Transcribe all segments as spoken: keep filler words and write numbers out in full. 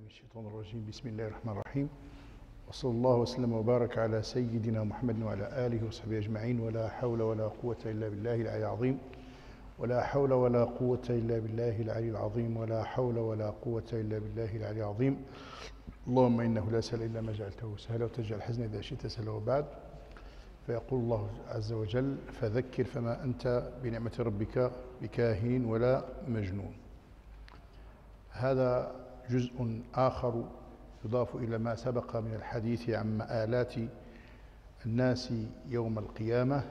الشيطان الرجيم. بسم الله الرحمن الرحيم، وصلى الله وسلم وبارك على سيدنا محمد وعلى آله وصحبه أجمعين. ولا حول ولا قوة إلا بالله العلي العظيم، ولا حول ولا قوة إلا بالله العلي العظيم، ولا حول ولا قوة إلا بالله العلي العظيم. اللهم إنه لا سهل إلا ما جعلته سهلا، وتجعل الحزن إذا شئت سهلا. وبعد، فيقول الله عز وجل: فذكر فما أنت بنعمة ربك بكاهن ولا مجنون. هذا جزء آخر يضاف إلى ما سبق من الحديث عن مآلات الناس يوم القيامة،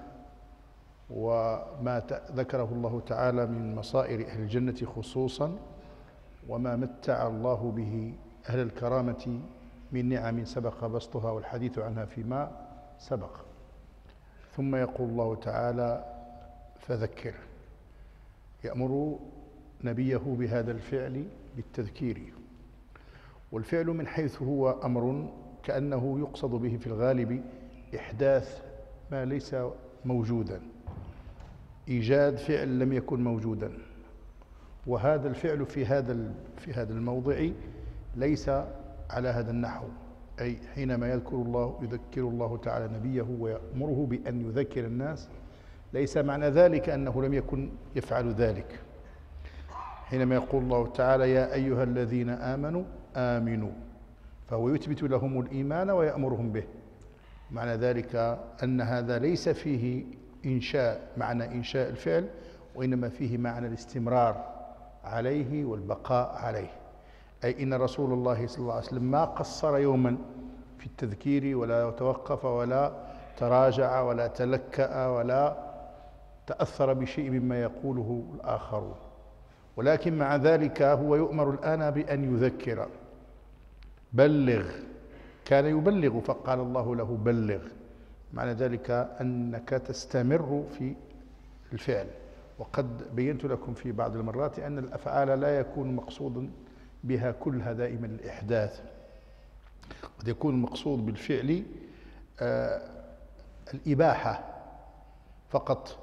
وما ذكره الله تعالى من مصائر أهل الجنة خصوصا، وما متع الله به أهل الكرامة من نعم سبق بسطها والحديث عنها فيما سبق. ثم يقول الله تعالى: فذكر، يأمر نبيه بهذا الفعل بالتذكير. والفعل من حيث هو أمر كأنه يقصد به في الغالب إحداث ما ليس موجودا، إيجاد فعل لم يكن موجودا. وهذا الفعل في هذا في هذا الموضع ليس على هذا النحو، أي حينما يذكر الله يذكر الله تعالى نبيه ويأمره بأن يذكر الناس، ليس معنى ذلك أنه لم يكن يفعل ذلك. حينما يقول الله تعالى: يا أيها الذين آمنوا آمنوا، فهو يثبت لهم الإيمان ويأمرهم به. معنى ذلك أن هذا ليس فيه إنشاء معنى إنشاء الفعل، وإنما فيه معنى الاستمرار عليه والبقاء عليه. أي إن رسول الله صلى الله عليه وسلم ما قصر يوما في التذكير، ولا توقف ولا تراجع ولا تلكأ ولا تأثر بشيء مما يقوله الآخرون، ولكن مع ذلك هو يؤمر الآن بأن يذكر. بلغ، كان يبلغ فقال الله له بلغ. معنى ذلك أنك تستمر في الفعل. وقد بينت لكم في بعض المرات أن الأفعال لا يكون مقصودا بها كلها دائما الإحداث، قد يكون المقصود بالفعل آه الإباحة فقط.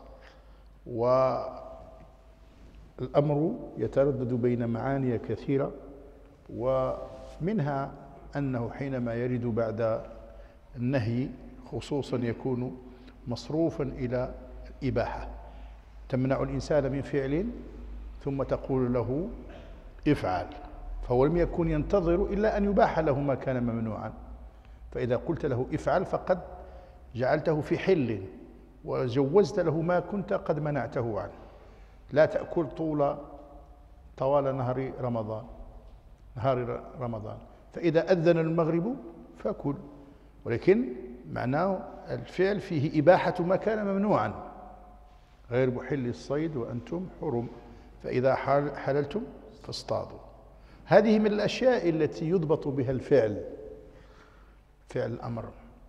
والأمر يتردد بين معاني كثيرة، ومنها أنه حينما يرد بعد النهي خصوصا يكون مصروفا إلى الإباحة. تمنع الإنسان من فعل ثم تقول له افعل، فهو لم يكن ينتظر إلا أن يباح له ما كان ممنوعا. فإذا قلت له افعل فقد جعلته في حل، وجوزت له ما كنت قد منعته عنه. لا تأكل طول طوال نهار رمضان نهار رمضان فإذا أذن المغرب فكل، ولكن معناه الفعل فيه إباحة ما كان ممنوعا: غير محل الصيد وأنتم حرم، فإذا حللتم فاصطادوا. هذه من الأشياء التي يضبط بها الفعل، فعل الأمر،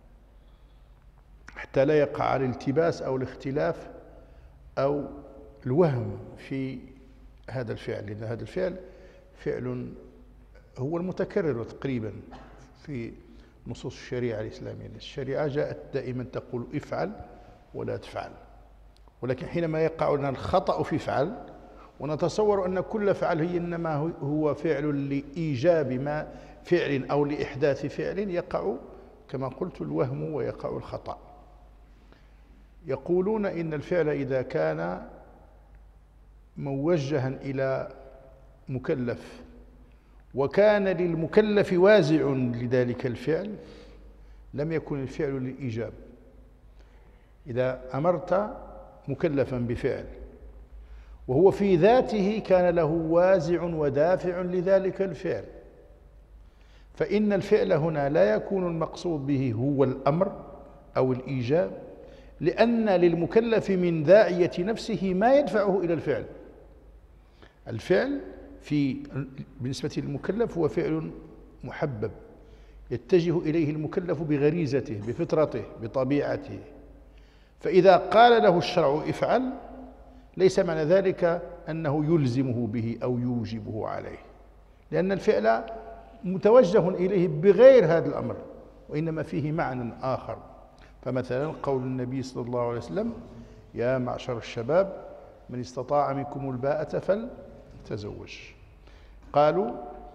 حتى لا يقع الالتباس أو الاختلاف أو الوهم في هذا الفعل، لأن هذا الفعل فعل هو المتكرر تقريبا في نصوص الشريعة الإسلامية. الشريعة جاءت دائما تقول افعل ولا تفعل، ولكن حينما يقع لنا الخطأ في فعل ونتصور أن كل فعل هي إنما هو فعل لإيجاب ما فعل أو لإحداث فعل، يقع كما قلت الوهم ويقع الخطأ. يقولون إن الفعل إذا كان موجها إلى مكلف وكان للمكلف وازع لذلك الفعل لم يكن الفعل للإيجاب. إذا أمرت مكلفا بفعل وهو في ذاته كان له وازع ودافع لذلك الفعل، فإن الفعل هنا لا يكون المقصود به هو الأمر أو الإيجاب، لأن للمكلف من داعية نفسه ما يدفعه إلى الفعل. الفعل في بالنسبة للمكلف هو فعل محبب يتجه إليه المكلف بغريزته بفطرته بطبيعته، فإذا قال له الشرع افعل ليس معنى ذلك أنه يلزمه به أو يوجبه عليه، لأن الفعل متوجه إليه بغير هذا الأمر، وإنما فيه معنى آخر. فمثلا قول النبي صلى الله عليه وسلم: يا معشر الشباب من استطاع منكم الباءة فليتزوج. قالوا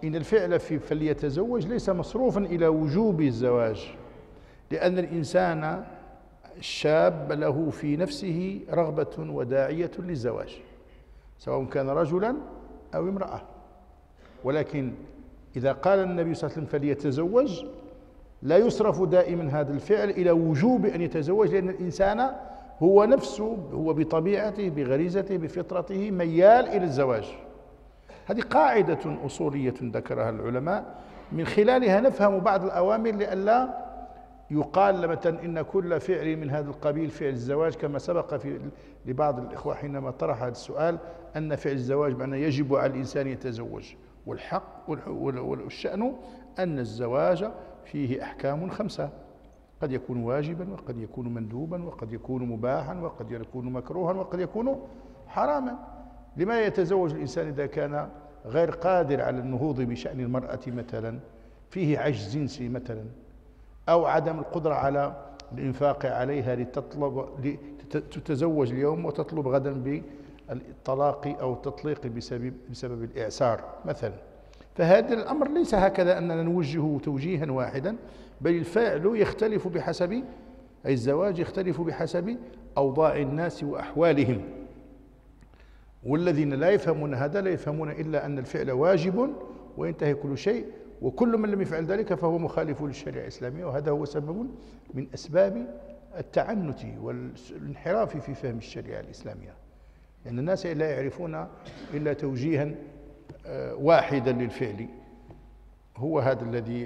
إن الفعل في فليتزوج ليس مصروفا إلى وجوب الزواج، لأن الإنسان الشاب له في نفسه رغبة وداعية للزواج، سواء كان رجلا أو امرأة. ولكن إذا قال النبي صلى الله عليه وسلم فليتزوج، لا يصرف دائما هذا الفعل إلى وجوب أن يتزوج، لأن الإنسان هو نفسه، هو بطبيعته بغريزته بفطرته ميال إلى الزواج. هذه قاعدة أصولية ذكرها العلماء، من خلالها نفهم بعض الأوامر لئلا يقال مثلا إن كل فعل من هذا القبيل فعل الزواج، كما سبق في لبعض الإخوة حينما طرح هذا السؤال أن فعل الزواج معناه يجب على الإنسان يتزوج. والحق والشأن أن الزواج فيه أحكام خمسة، قد يكون واجبا وقد يكون مندوبا وقد يكون مباحا وقد يكون مكروها وقد يكون حراما. لما يتزوج الإنسان إذا كان غير قادر على النهوض بشأن المرأة مثلا، فيه عجز جنسي مثلا، أو عدم القدرة على الإنفاق عليها لتطلب تتزوج اليوم وتطلب غدا بالطلاق أو التطليق بسبب بسبب الإعسار مثلا. فهذا الأمر ليس هكذا أننا نوجهه توجيها واحدا، بل الفعل يختلف بحسب، أي الزواج يختلف بحسب أوضاع الناس وأحوالهم. والذين لا يفهمون هذا لا يفهمون إلا أن الفعل واجب وينتهي كل شيء، وكل من لم يفعل ذلك فهو مخالف للشريعة الإسلامية، وهذا هو سبب من أسباب التعنت والانحراف في فهم الشريعة الإسلامية، لأن الناس لا يعرفون إلا توجيها واحدا للفعل، هو هذا الذي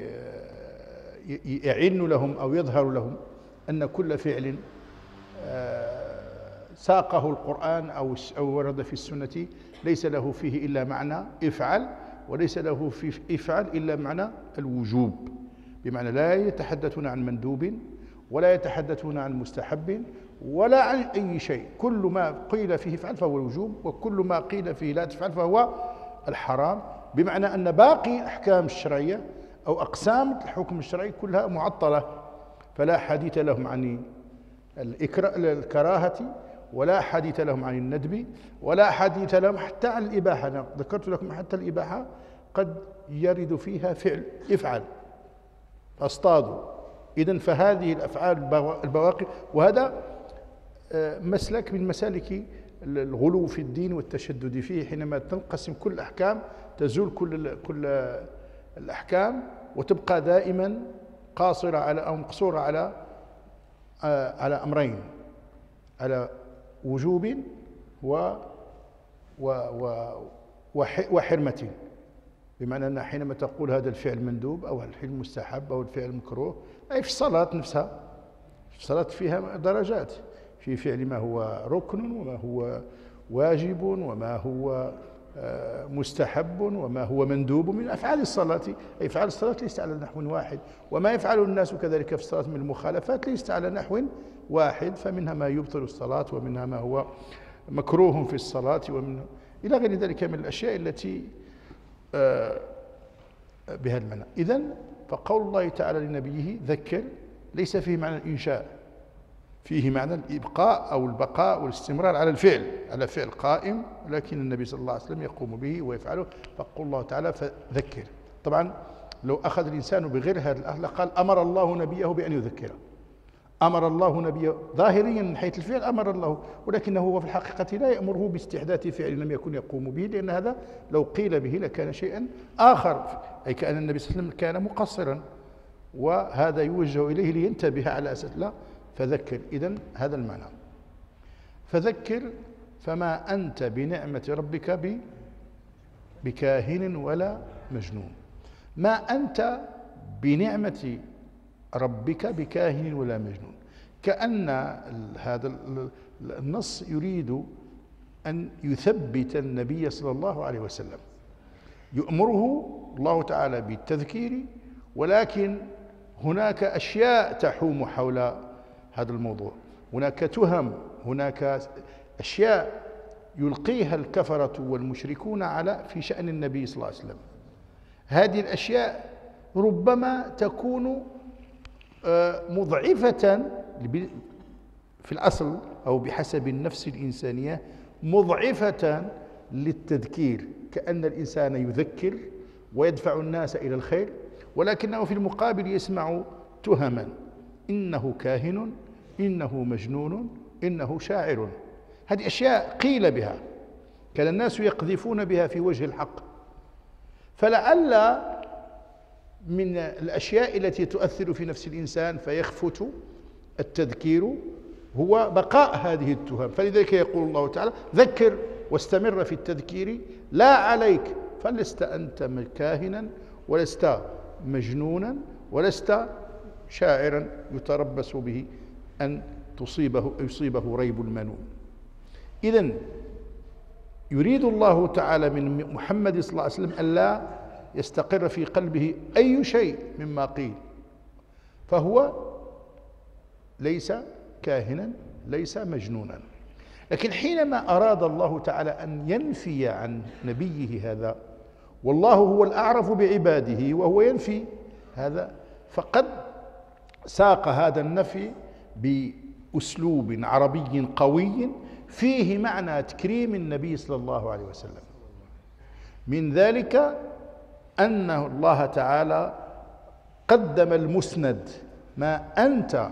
يعن لهم أو يظهر لهم أن كل فعل ساقه القرآن أو ورد في السنة ليس له فيه إلا معنى افعل، وليس له في افعل إلا معنى الوجوب، بمعنى لا يتحدثون عن مندوب ولا يتحدثون عن مستحب ولا عن أي شيء، كل ما قيل فيه افعل فهو الوجوب، وكل ما قيل فيه لا تفعل فهو الحرام، بمعنى أن باقي الأحكام الشرعية أو أقسام الحكم الشرعي كلها معطلة، فلا حديث لهم عن الكراهة ولا حديث لهم عن الندب ولا حديث لهم حتى عن الإباحة. أنا ذكرت لكم حتى الإباحة قد يرد فيها فعل افعل اصطادوا. إذن فهذه الأفعال البواقي، وهذا مسلك من مسالك الغلو في الدين والتشدد فيه، حينما تنقسم كل الأحكام تزول كل كل الأحكام وتبقى دائما قاصرة على أو مقصورة على على أمرين، على وجوب و وحرمة، بمعنى أن حينما تقول هذا الفعل مندوب أو الفعل مستحب أو الفعل مكروه، أي في الصلاة نفسها، الصلاة فيها درجات، في فعل ما هو ركن وما هو واجب وما هو مستحب وما هو مندوب من أفعال الصلاة. أي أفعال الصلاة ليست على نحو واحد، وما يفعله الناس كذلك في الصلاة من المخالفات ليست على نحو واحد، فمنها ما يبطل الصلاة ومنها ما هو مكروه في الصلاة ومن إلى غير ذلك من الأشياء التي بهذا المعنى. إذن فقول الله تعالى لنبيه ذكر ليس فيه معنى الإنشاء، فيه معنى الإبقاء أو البقاء والاستمرار على الفعل، على فعل قائم، لكن النبي صلى الله عليه وسلم يقوم به ويفعله. فقول الله تعالى فذكر. طبعا لو أخذ الإنسان بغير هذا الأهل لقال أمر الله نبيه بأن يذكره، أمر الله نبيه ظاهريا من حيث الفعل أمر الله، ولكنه هو في الحقيقة لا يأمره باستحداث فعل لم يكن يقوم به، لأن هذا لو قيل به لكان شيئا آخر، أي كأن النبي صلى الله عليه وسلم كان مقصرا، وهذا يوجه إليه لينتبه على أساس لا فذكر. إذن هذا المعنى، فذكر فما أنت بنعمة ربك بكاهن ولا مجنون. ما أنت بنعمة ربك بكاهن ولا مجنون، كأن هذا النص يريد أن يثبت النبي صلى الله عليه وسلم، يؤمره الله تعالى بالتذكير، ولكن هناك أشياء تحوم حول هذا الموضوع، هناك تهم، هناك أشياء يلقيها الكفرة والمشركون على في شأن النبي صلى الله عليه وسلم. هذه الأشياء ربما تكون مضعفة في الأصل أو بحسب النفس الإنسانية، مضعفة للتذكير، كأن الإنسان يذكر ويدفع الناس إلى الخير، ولكنه في المقابل يسمع تهما: إنه كاهن، إنه مجنون، إنه شاعر. هذه أشياء قيل بها، كان الناس يقذفون بها في وجه الحق. فلعل من الأشياء التي تؤثر في نفس الإنسان فيخفت التذكير هو بقاء هذه التهم. فلذلك يقول الله تعالى: ذكر واستمر في التذكير لا عليك، فلست أنت كاهنا ولست مجنونا ولست شاعرا يتربص به أن تصيبه يصيبه ريب المنون. إذن يريد الله تعالى من محمد صلى الله عليه وسلم ألا يستقر في قلبه أي شيء مما قيل، فهو ليس كاهنا ليس مجنونا. لكن حينما أراد الله تعالى أن ينفي عن نبيه هذا، والله هو الأعرف بعباده وهو ينفي هذا، فقد ساق هذا النفي بأسلوب عربي قوي فيه معنى تكريم النبي صلى الله عليه وسلم. من ذلك أن الله تعالى قدم المسند: ما أنت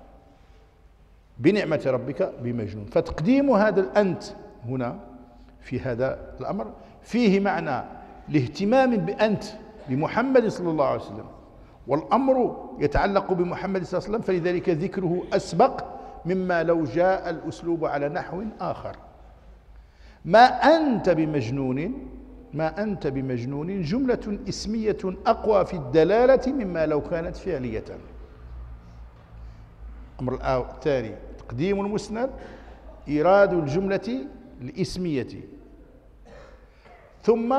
بنعمة ربك بمجنون. فتقديم هذا الأنت هنا في هذا الأمر فيه معنى الاهتمام بأنت بمحمد صلى الله عليه وسلم، والأمر يتعلق بمحمد صلى الله عليه وسلم، فلذلك ذكره أسبق مما لو جاء الأسلوب على نحو آخر. ما أنت بمجنون، ما أنت بمجنون جملة اسمية أقوى في الدلالة مما لو كانت فعلية. الأمر الثاني تقديم المسند، إيراد الجملة الاسمية، ثم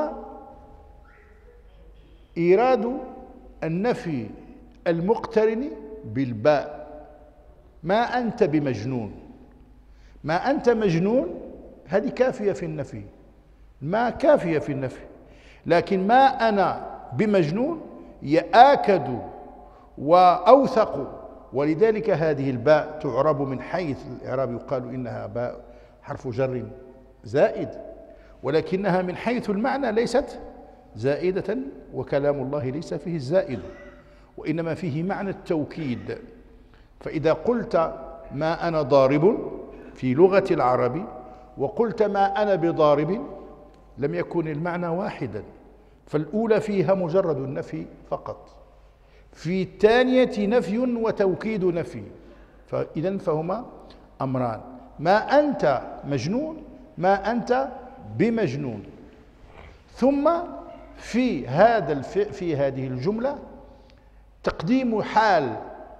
إيراد النفي المقترن بالباء: ما أنت بمجنون. ما أنت مجنون هذه كافية في النفي، ما كافية في النفي، لكن ما أنا بمجنون يآكد وأوثق. ولذلك هذه الباء تعرب من حيث الإعراب يقال إنها باء حرف جر زائد، ولكنها من حيث المعنى ليست زائدة، وكلام الله ليس فيه الزائد، وإنما فيه معنى التوكيد. فإذا قلت ما أنا ضارب في لغة العرب وقلت ما أنا بضارب لم يكن المعنى واحدا، فالأولى فيها مجرد النفي فقط، في الثانية نفي وتوكيد نفي، فإذن فهما أمران: ما أنت مجنون، ما أنت بمجنون. ثم في هذا الف... في هذه الجملة تقديم حال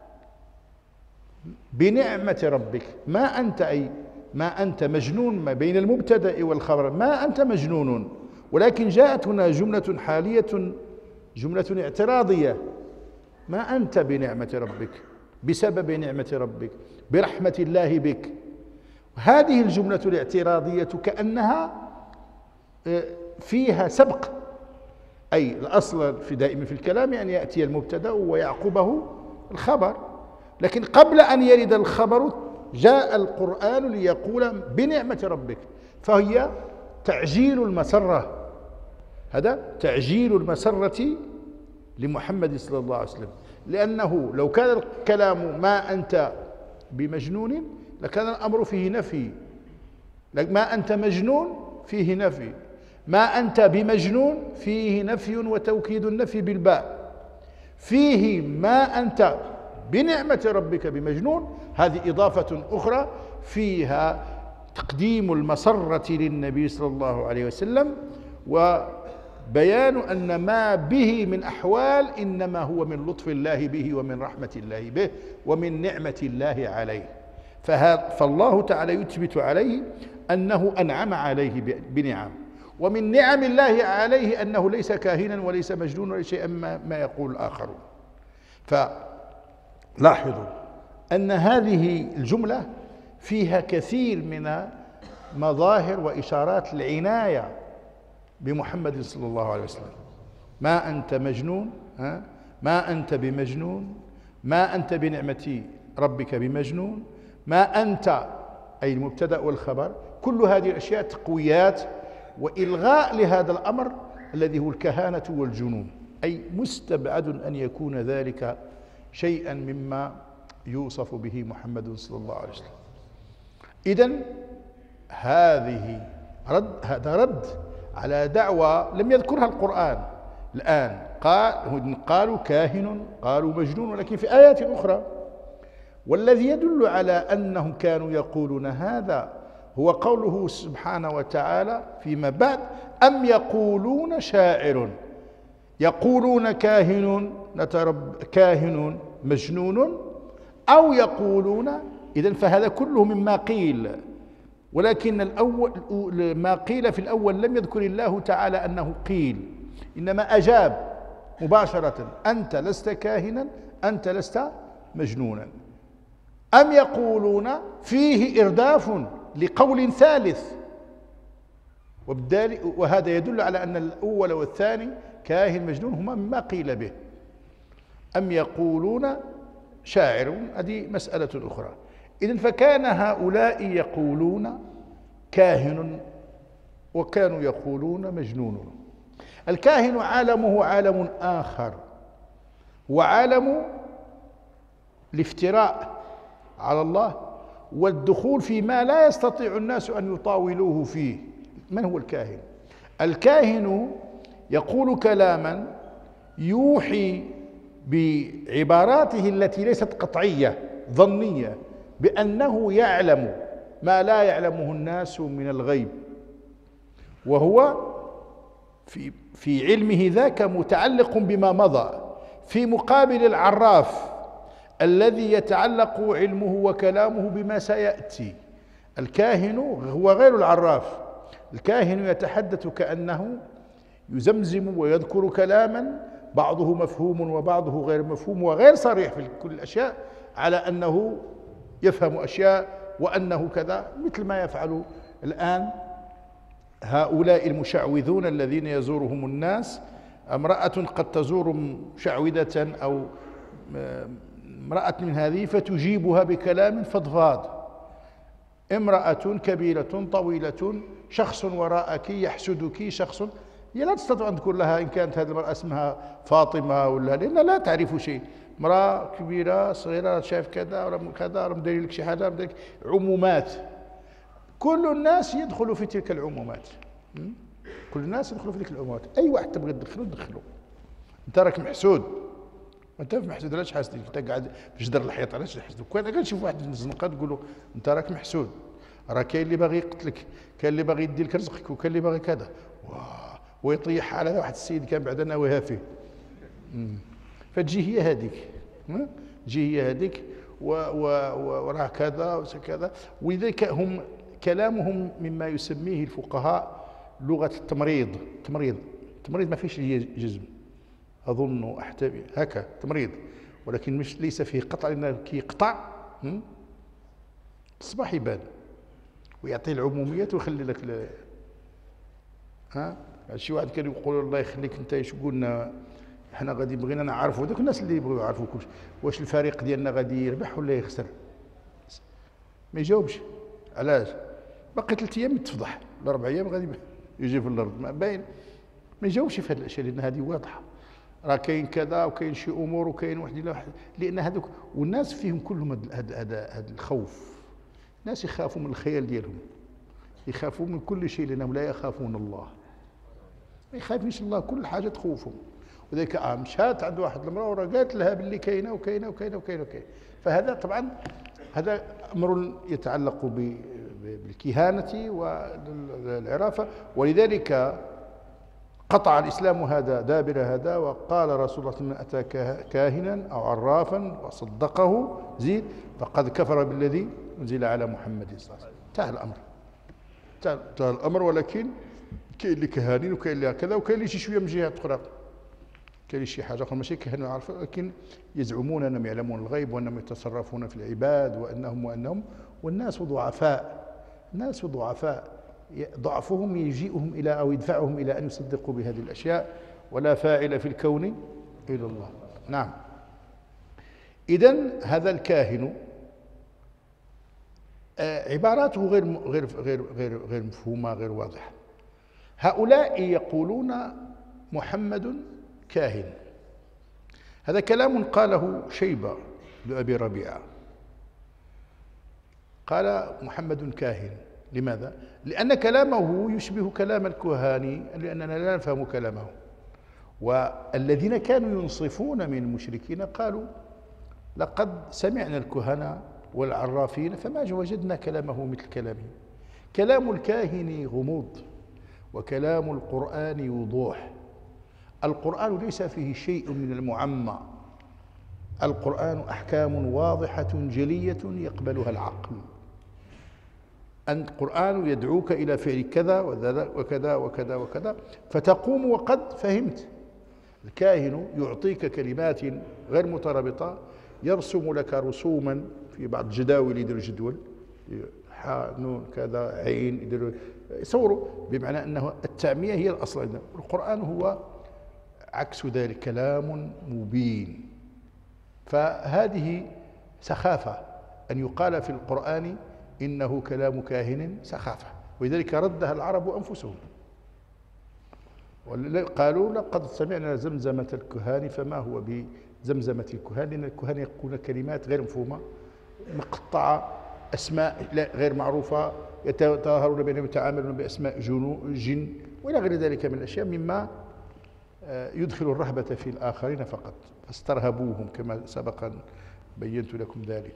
بنعمة ربك. ما أنت أي ما أنت مجنون، ما بين المبتدأ والخبر، ما أنت مجنون، ولكن جاءت هنا جملة حالية، جملة اعتراضية: ما أنت بنعمة ربك، بسبب نعمة ربك، برحمة الله بك. هذه الجملة الاعتراضية كأنها فيها سبق، أي الأصل في دائما في الكلام أن يأتي المبتدأ ويعقبه الخبر، لكن قبل أن يرد الخبر جاء القرآن ليقول بنعمة ربك، فهي تعجيل المسرة. هذا تعجيل المسرة لمحمد صلى الله عليه وسلم، لأنه لو كان الكلام ما أنت بمجنون لكان الأمر فيه نفي، ما أنت مجنون فيه نفي، ما أنت بمجنون فيه نفي وتوكيد النفي بالباء، فيه ما أنت بنعمة ربك بمجنون، هذه إضافة أخرى فيها تقديم المسرة للنبي صلى الله عليه وسلم، وبيان أن ما به من أحوال إنما هو من لطف الله به ومن رحمة الله به ومن نعمة الله عليه. فالله تعالى يثبت عليه أنه أنعم عليه بنعم، ومن نعم الله عليه أنه ليس كاهنا وليس مجنون ولا شيئا ما يقول الآخرون. فلاحظوا أن هذه الجملة فيها كثير من مظاهر وإشارات العناية بمحمد صلى الله عليه وسلم. ما أنت مجنون، ها؟ ما أنت بمجنون، ما أنت بنعمة ربك بمجنون، ما أنت أي المبتدأ والخبر، كل هذه الأشياء تقويات وإلغاء لهذا الأمر الذي هو الكهانة والجنون، أي مستبعد أن يكون ذلك شيئا مما يوصف به محمد صلى الله عليه وسلم. إذن هذه رد، هذا رد على دعوى لم يذكرها القرآن الآن. قال قالوا كاهن، قالوا مجنون، ولكن في آيات أخرى. والذي يدل على أنهم كانوا يقولون هذا هو قوله سبحانه وتعالى فيما بعد: أم يقولون شاعر، يقولون كاهن نترب كاهن مجنون، أو يقولون. إذن فهذا كله مما قيل، ولكن الأول ما قيل في الأول لم يذكر الله تعالى أنه قيل، إنما أجاب مباشرة: أنت لست كاهنا، أنت لست مجنونا. أم يقولون فيه إرداف لقول ثالث، وبالتالي وهذا يدل على أن الأول والثاني كاهن مجنون هما مما قيل به. أم يقولون شاعر، هذه مسألة أخرى. إذن فكان هؤلاء يقولون كاهن وكانوا يقولون مجنون. الكاهن عالمه عالم آخر، وعالم الافتراء على الله والدخول فيما لا يستطيع الناس أن يطاولوه فيه. من هو الكاهن؟ الكاهن يقول كلاما يوحي بعباراته التي ليست قطعية، ظنية، بأنه يعلم ما لا يعلمه الناس من الغيب، وهو في في علمه ذاك متعلق بما مضى، في مقابل العراف الذي يتعلق علمه وكلامه بما سيأتي. الكاهن هو غير العراف. الكاهن يتحدث كأنه يزمزم ويذكر كلاما بعضه مفهوم وبعضه غير مفهوم وغير صريح في كل الأشياء، على أنه يفهم أشياء وأنه كذا، مثل ما يفعل الآن هؤلاء المشعوذون الذين يزورهم الناس. امرأة قد تزور مشعوذة أو امرأة من هذه فتجيبها بكلام فضفاض. امرأة كبيرة طويلة، شخص وراءك يحسدك، شخص هي لا تستطيع أن تقول لها إن كانت هذه المرأة اسمها فاطمة ولا، لأنها لا تعرف شيء. امرأة كبيرة صغيرة شايف كذا ولا كذا، مدير لك شي حاجة، عمومات. كل الناس يدخلوا في تلك العمومات، كل الناس يدخلوا في تلك العمومات. أي واحد تبغي تدخله دخله. أنت راك محسود، وأنت محسود علاش حاسدك؟ أنت قاعد في جدر الحيط علاش حاسدك؟ كان كنشوف واحد من الزنقة تقول له أنت راك محسود، راه كاين اللي باغي يقتلك، كاين اللي باغي يدي لك رزقك، وكاين اللي باغي كذا، ويطيح على واحد السيد كان بعد ناويها فيه. فتجي هي هذيك، تجي هي هذيك وراه كذا وكذا. ولذلك هم كلامهم مما يسميه الفقهاء لغة التمريض. تمريض تمريض ما فيش جزم، أظن أحتمي هكا تمريض، ولكن مش ليس فيه قطع، لأنه كي يقطع الصباح يبان ويعطي العموميات ويخلي لك ل... ها شي واحد كان يقول الله يخليك انت ايش قلنا احنا غادي بغينا نعرفوا هذوك الناس اللي يبغيو يعرفوا كلشي، واش الفريق ديالنا غادي يربح ولا يخسر؟ ما يجاوبش. علاش؟ باقي ثلاث ايام يتفضح، ولا اربع ايام غادي يجي في الارض، ما باين. ما يجاوبش في هذه الاشياء لان هذه واضحه. راه كاين كذا وكاين شي امور وكاين واحد الى واحد، لان هذوك والناس فيهم كلهم هذا هذا هذا الخوف. الناس يخافوا من الخيال ديالهم، يخافوا من كل شيء لانهم لا يخافون الله. ما يخافيش الله، كل حاجه تخوفهم. وذلك اه مشات عند واحد المراه وراه قالت لها باللي كاينه وكاينه وكاينه وكاينه وكاينه. فهذا طبعا هذا امر يتعلق بالكهانه والعرافه، ولذلك قطع الاسلام هذا دابر هذا، وقال رسول الله: من اتى كاهنا او عرافا وصدقه زيد فقد كفر بالذي انزل على محمد صلى الله عليه وسلم. انتهى الامر، انتهى الامر. ولكن كاين اللي كهانين وكاين اللي هكذا، وكاين اللي شي شويه من جهات اخرى، كاين شي حاجه اخرى ماشي كهنه وعرفه، لكن يزعمون انهم يعلمون الغيب وانهم يتصرفون في العباد وانهم وانهم والناس ضعفاء. الناس ضعفاء، ضعفهم يجيئهم الى او يدفعهم الى ان يصدقوا بهذه الاشياء، ولا فاعل في الكون الا الله. نعم. اذن هذا الكاهن عباراته غير غير غير غير غير مفهومه، غير واضحه. هؤلاء يقولون محمد كاهن. هذا كلام قاله شيبة لأبي ربيعة، قال محمد كاهن. لماذا؟ لأن كلامه يشبه كلام الكهان، لأننا لا نفهم كلامه. والذين كانوا ينصفون من المشركين قالوا لقد سمعنا الكهنة والعرافين فما وجدنا كلامه مثل كلامه. كلام الكاهن غموض، وكلام القرآن وضوح. القرآن ليس فيه شيء من المعمى، القرآن أحكام واضحة جلية يقبلها العقل. القرآن يدعوك إلى فعل كذا وكذا وكذا وكذا فتقوم وقد فهمت. الكاهن يعطيك كلمات غير مترابطة، يرسم لك رسوما في بعض الجداول، يدير جدول حاء نون كذا عين، يدير يصوروا، بمعنى أنه التعمية هي الأصل عندنا. القرآن هو عكس ذلك، كلام مبين. فهذه سخافة أن يقال في القرآن إنه كلام كاهن، سخافة، ولذلك ردها العرب أنفسهم. قالوا لقد سمعنا زمزمة الكهان فما هو بزمزمة الكهان، لأن الكهان يقولون كلمات غير مفهومة مقطعة، أسماء غير معروفة، يتظاهرون بأنهم يتعاملون بأسماء جن وإلى غير ذلك من الأشياء مما يدخل الرهبة في الآخرين فقط، فاسترهبوهم كما سبقا بينت لكم ذلك.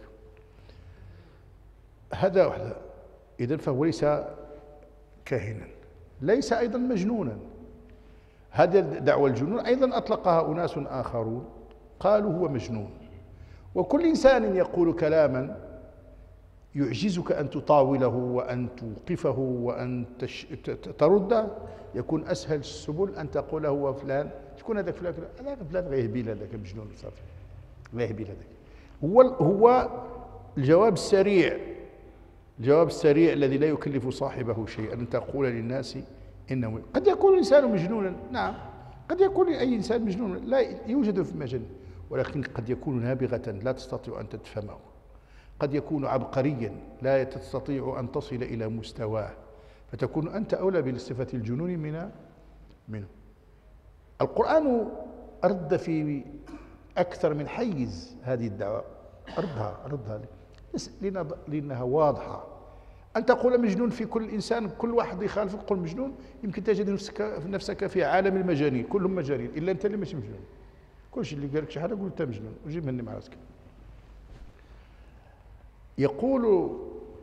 هذا واحد. إذن فهو ليس كاهنا، ليس أيضا مجنونا. هذه دعوى الجنون أيضا أطلقها أناس آخرون، قالوا هو مجنون. وكل إنسان يقول كلاما يعجزك أن تطاوله وأن توقفه وأن تش... ترده، يكون أسهل السبل أن تقول هو فلان. شكون هذاك فلان؟ هذاك فلان غيهبيل، هذاك مجنون صافي، غيهبيل هذاك. هو هو الجواب السريع، الجواب السريع الذي لا يكلف صاحبه شيئا، أن تقول للناس إنه قد يكون الإنسان مجنونا. نعم، قد يكون أي إنسان مجنون، لا يوجد في مجن، ولكن قد يكون نابغة لا تستطيع أن تفهمه، قد يكون عبقريا لا تستطيع أن تصل إلى مستواه، فتكون أنت أولى بصفة الجنون من منه. القرآن رد في أكثر من حيز هذه الدعوة، ردها ردها لأنها واضحة. أن تقول مجنون في كل إنسان، كل واحد يخالف يقول مجنون، يمكن تجد نفسك نفسك في عالم المجانين، كلهم مجانين إلا أنت اللي ماشي مجنون. كل شيء اللي قال لك شي حاجة قول أنت مجنون وجيب مني مع راسك. يقول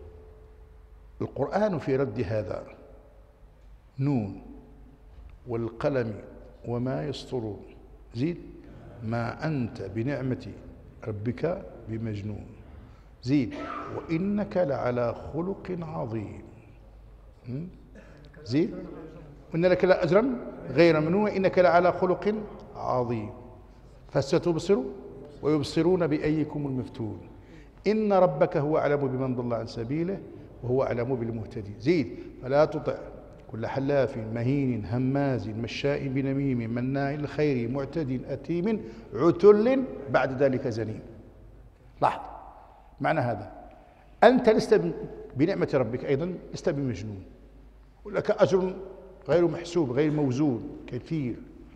القرآن في رد هذا: نون والقلم وما يسطرون، زيد ما أنت بنعمة ربك بمجنون، زيد وإنك لعلى خلق عظيم، زيد وإن لك لأجرا غير ممنون وإنك لعلى خلق عظيم، فستبصر ويبصرون بأيكم المفتون، إن ربك هو أعلم بمن ضل عن سبيله وهو أعلم بالمهتدين، زيد فلا تطع كل حلاف مهين هماز مشاء بنميم مناع للخير معتد أثيم عتل بعد ذلك زنيم. لاحظ معنى هذا، أنت لست بنعمة ربك أيضا لست بمجنون، ولك أجر غير محسوب غير موزون كثير،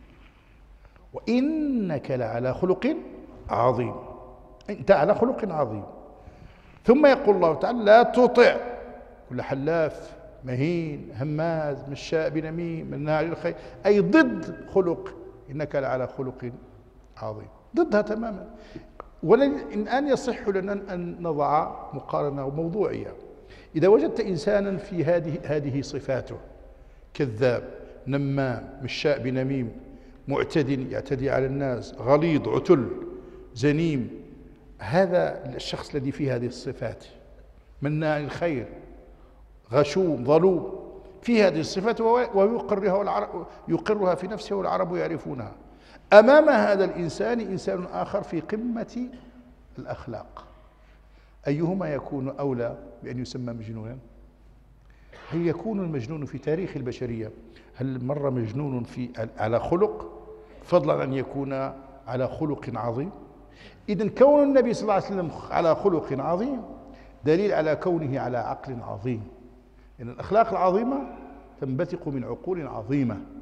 وإنك لعلى خلق عظيم، أنت على خلق عظيم. ثم يقول الله تعالى: لا تطع كل حلاف مهين هماز مشاء بنميم مناع للخير، أي ضد خلق إنك لعلى خلق عظيم، ضدها تماما. والآن يصح لنا أن نضع مقارنة موضوعية. إذا وجدت إنسانا في هذه هذه صفاته، كذاب نمام مشاء بنميم معتد يعتدي على الناس غليظ عتل زنيم، هذا الشخص الذي فيه هذه الصفات، مناع للخير غشوم ظلوم، في هذه الصفات ويقرها والعرب يقرها في نفسه والعرب يعرفونها. أمام هذا الإنسان إنسان آخر في قمة الأخلاق، أيهما يكون أولى بأن يسمى مجنونا؟ هل يكون المجنون في تاريخ البشرية هل مر مجنون في على خلق فضلا أن يكون على خلق عظيم؟ إذن كون النبي صلى الله عليه وسلم على خلق عظيم دليل على كونه على عقل عظيم، إن الأخلاق العظيمة تنبثق من عقول عظيمة،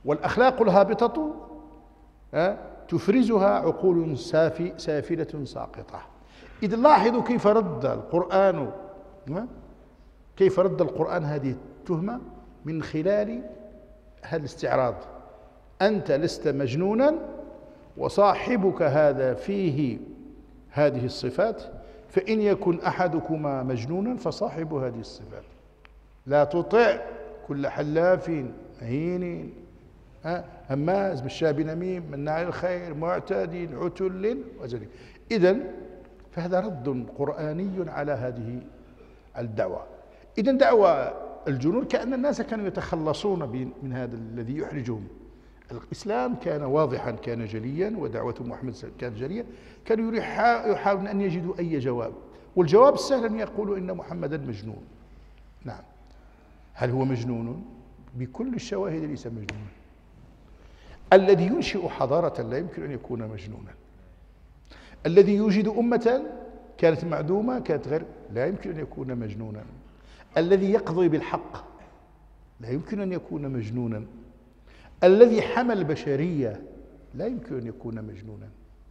والأخلاق الهابطة تفرزها عقول سافي سافلة ساقطة. إذ لاحظوا كيف رد القرآن كيف رد القرآن هذه التهمة من خلال هذا الاستعراض: أنت لست مجنونا وصاحبك هذا فيه هذه الصفات، فإن يكن أحدكما مجنونا فصاحب هذه الصفات. لا تطع كل حلاف مهين هماز مشاء بنميم مناع للخير معتد عتل وزل. إذن فهذا رد قرآني على هذه الدعوة. إذن دعوة الجنون كأن الناس كانوا يتخلصون من هذا الذي يحرجهم. الإسلام كان واضحا، كان جليا، ودعوة محمد كانت جلية. كانوا يحاولون أن يجدوا أي جواب، والجواب السهل أن يقولوا إن محمدا مجنون. نعم، هل هو مجنون؟ بكل الشواهد ليس مجنونا. الذي ينشئ حضارة لا يمكن أن يكون مجنونا. الذي يوجد أمة كانت معدومة كانت غير لا يمكن أن يكون مجنونا. الذي يقضي بالحق لا يمكن أن يكون مجنونا. الذي حمى البشرية لا يمكن أن يكون مجنونا.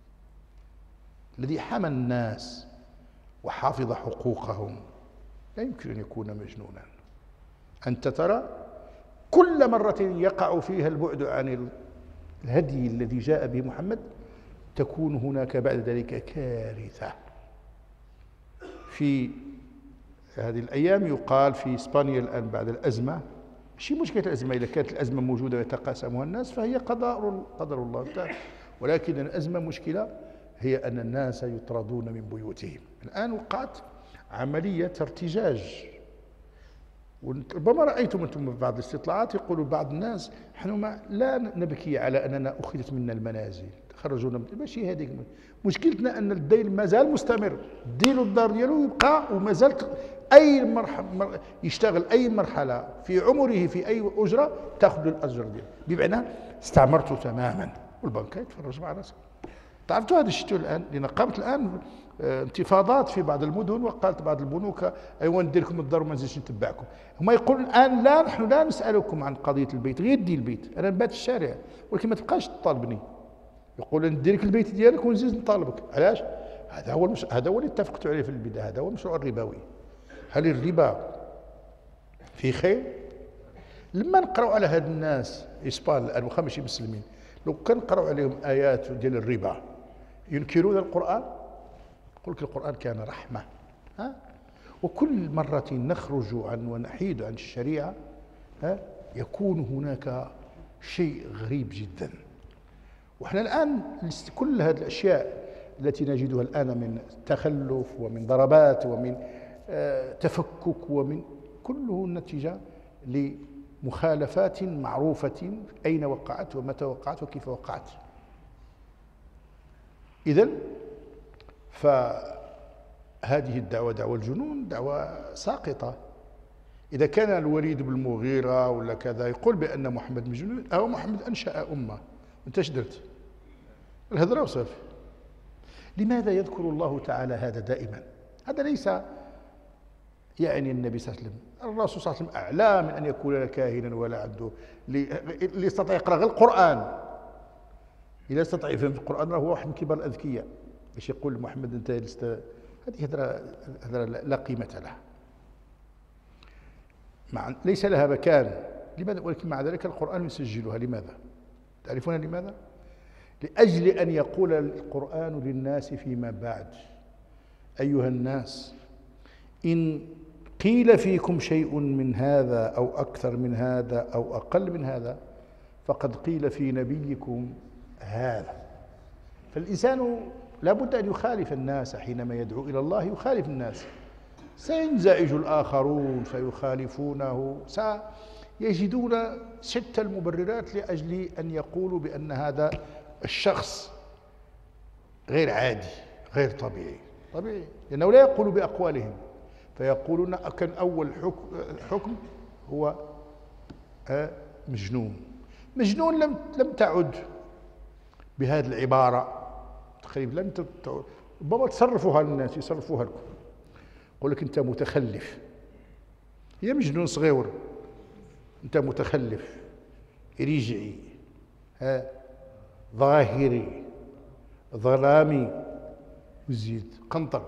الذي حمى الناس وحافظ حقوقهم لا يمكن أن يكون مجنونا. أنت ترى كل مرة يقع فيها البعد عن الهدي الذي جاء به محمد تكون هناك بعد ذلك كارثة. في هذه الأيام يقال في إسبانيا الآن بعد الأزمة، ماشي مشكلة الأزمة، إذا كانت الأزمة موجودة ويتقاسمها الناس فهي قدر قدر الله تعالى، ولكن الأزمة مشكلة هي أن الناس يطردون من بيوتهم. الآن وقعت عملية ارتجاج، وربما رأيتم أنتم في بعض الاستطلاعات يقولوا بعض الناس نحن ما لا نبكي على أننا أخذت منا المنازل خرجونا من ماشي هذيك مشكلتنا، أن الدين ما زال مستمر. الدين الدار ديالو يبقى وما زالت أي مرحلة يشتغل أي مرحلة في عمره في أي أجرة تأخذ الأجر ديالو، بمعنى استعمرته تماما والبنك يتفرج مع راسه. تعرفتوا هذا الشيء الآن، لأن قامت الآن انتفاضات في بعض المدن وقالت بعض البنوك أيوا ندير لكم الدار وما نزيدش نتبعكم. هما يقولون الآن لا، نحن لا نسألكم عن قضية البيت، غير دي البيت، أنا نبات في الشارع ولكن ما تبقاش تطالبني. يقول ندير لك البيت ديالك ونزيد نطالبك. علاش؟ هذا هو المش... هذا هو اللي اتفقتوا عليه في البداية، هذا هو المشروع الربوي. هل الربا في خير؟ لما نقراو على هاد الناس إسبان الآن واخا ماشي مسلمين، لو كان نقراو عليهم آيات ديال الربا ينكرون القرآن. يقول لك القرآن كان رحمة. ها؟ وكل مرة نخرج عن ونحيد عن الشريعة ها يكون هناك شيء غريب جدا. وإحنا الآن كل هذه الأشياء التي نجدها الآن من تخلف ومن ضربات ومن آه تفكك ومن كله نتيجة لمخالفات معروفة أين وقعت ومتى وقعت وكيف وقعت. إذن فهذه الدعوة دعوة الجنون دعوة ساقطة. إذا كان الوليد بن المغيرة ولا كذا يقول بأن محمد مجنون، أو محمد أنشأ أمة، أنت اش درت؟ الهضرة وصافي. لماذا يذكر الله تعالى هذا دائما؟ هذا ليس يعني النبي صلى الله عليه وسلم، الرسول صلى الله عليه وسلم أعلى من أن يكون كاهنا ولا عنده اللي يستطيع يقرأ غير القرآن. إذا استطاع يفهم القرآن هو واحد من كبار الأذكياء، باش يقول محمد أنت لست، هذه هضرة هضرة لا قيمة لها، مع ليس لها مكان. لماذا؟ ولكن مع ذلك القرآن يسجلها. لماذا؟ تعرفون لماذا؟ لأجل أن يقول القرآن للناس فيما بعد: أيها الناس إن قيل فيكم شيء من هذا أو أكثر من هذا أو أقل من هذا فقد قيل في نبيكم هذا. فالإنسان لابد أن يخالف الناس حينما يدعو إلى الله، يخالف الناس. سينزعج الآخرون فيخالفونه، سيجدون شتى المبررات لأجل أن يقولوا بأن هذا الشخص غير عادي غير طبيعي. طبيعي لأنه لا يقول بأقوالهم، فيقولون كان أول حكم, حكم هو مجنون. مجنون لم لم تعد بهذه العبارة تقريبا، لم تعد، ربما تصرفوها للناس يصرفوها لكم، يقول لك أنت متخلف. هي مجنون صغير، أنت متخلف، رجعي، ها ظاهري، ظلامي، وزيد قنطر،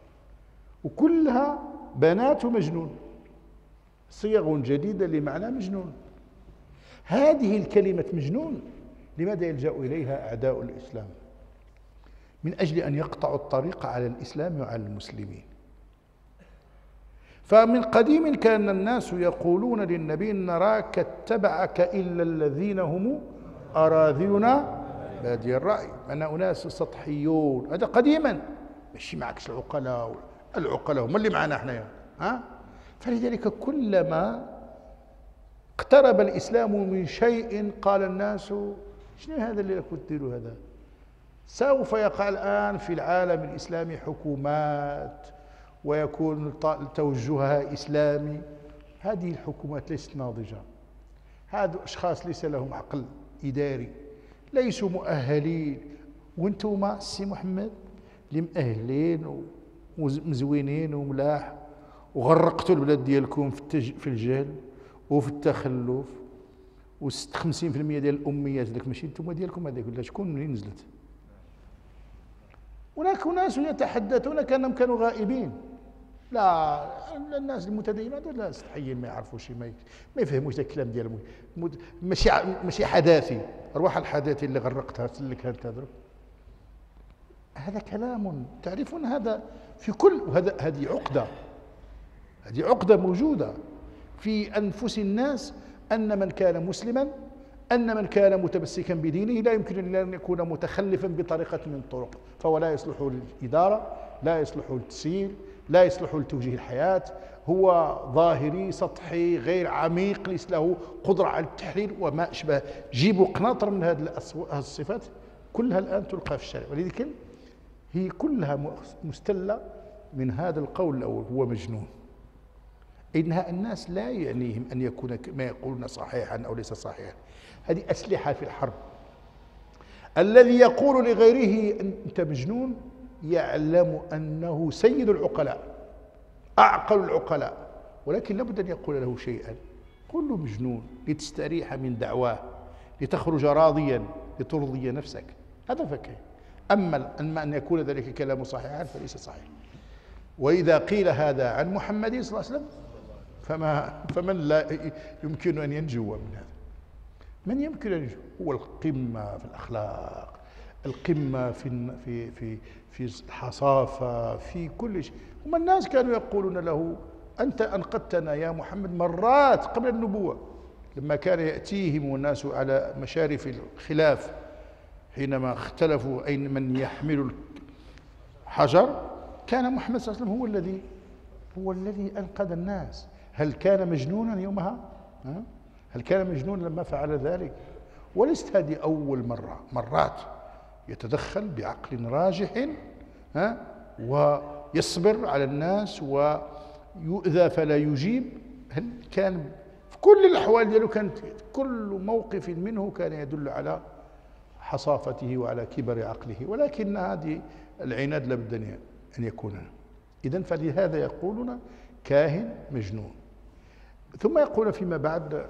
وكلها بنات مجنون، صيغ جديدة لمعنى مجنون. هذه الكلمة مجنون لماذا يلجأ إليها أعداء الإسلام؟ من أجل أن يقطعوا الطريق على الإسلام وعلى المسلمين. فمن قديم كان الناس يقولون للنبي إن نراك اتبعك إلا الذين هم أراذلنا بادي الرأي، أنا أناس سطحيون، هذا قديما، ماشي معكش العقلاء، العقلاء هم اللي معنا احنا، ها؟ فلذلك كلما اقترب الإسلام من شيء قال الناس شنو هذا اللي راكم ديروا هذا؟ سوف يقع الآن في العالم الإسلامي حكومات ويكون توجهها إسلامي. هذه الحكومات ليست ناضجة، هذو أشخاص ليس لهم عقل إداري، ليسوا مؤهلين. وانتم سي محمد اللي مؤهلين ومزوينين وملاح وغرقتوا البلاد ديالكم في التج... في الجهل وفي التخلف، و خمسين بالمئة ديال الاميات ذاك ماشي انتم ديالكم هذاك، ولا شكون منين نزلت؟ هناك ناس يتحدثون كانهم كانوا غائبين. لا، الناس المتدينين هذول لا مستحيين ما يعرفوش، ما ما يفهموش ذاك الكلام ديال ماشي ماشي حداثي، ارواح الحداثي اللي غرقتها اللي كانت تهضر. هذا كلام تعرفون هذا في كل، وهذا هذه عقدة، هذه عقدة موجودة في أنفس الناس، أن من كان مسلما، أن من كان متمسكا بدينه لا يمكن أن يكون متخلفا بطريقة من الطرق، فهو لا يصلح للإدارة، لا يصلح للتسيير، لا يصلح لتوجيه الحياة، هو ظاهري سطحي غير عميق، ليس له قدرة على التحليل وما أشبه. جيبوا قناطر من هذه الصفات كلها الآن تلقى في الشارع، ولذلك هي كلها مستلة من هذا القول الأول، هو مجنون. إنها الناس لا يعنيهم أن يكون ما يقولون صحيحا أو ليس صحيحا، هذه أسلحة في الحرب. الذي يقول لغيره أنت مجنون يعلم أنه سيد العقلاء، أعقل العقلاء، ولكن لابد أن يقول له شيئا. قل له مجنون لتستريح من دعواه، لتخرج راضيا، لترضي نفسك، هذا فكر. أما أما أن يكون ذلك الكلام صحيحا فليس صحيح. وإذا قيل هذا عن محمد صلى الله عليه وسلم فما فمن لا يمكن أن ينجو من هذا؟ من يمكن أن ينجو؟ هو القمة في الأخلاق، القمة في في في في الحصافة، في كل شيء. هم الناس كانوا يقولون له أنت أنقذتنا يا محمد مرات قبل النبوة، لما كان يأتيهم الناس على مشارف الخلاف حينما اختلفوا أين من يحمل الحجر، كان محمد صلى الله عليه وسلم هو الذي هو الذي أنقذ الناس. هل كان مجنونا يومها؟ هل كان مجنونا لما فعل ذلك؟ وليست هذه أول مرة، مرات يتدخل بعقل راجح، ها، ويصبر على الناس ويؤذى فلا يجيب. هل كان في كل الأحوال ديالو كانت كل موقف منه كان يدل على حصافته وعلى كبر عقله، ولكن هذه العناد لابد أن يكون. إذن فلهذا يقولون كاهن مجنون. ثم يقول فيما بعد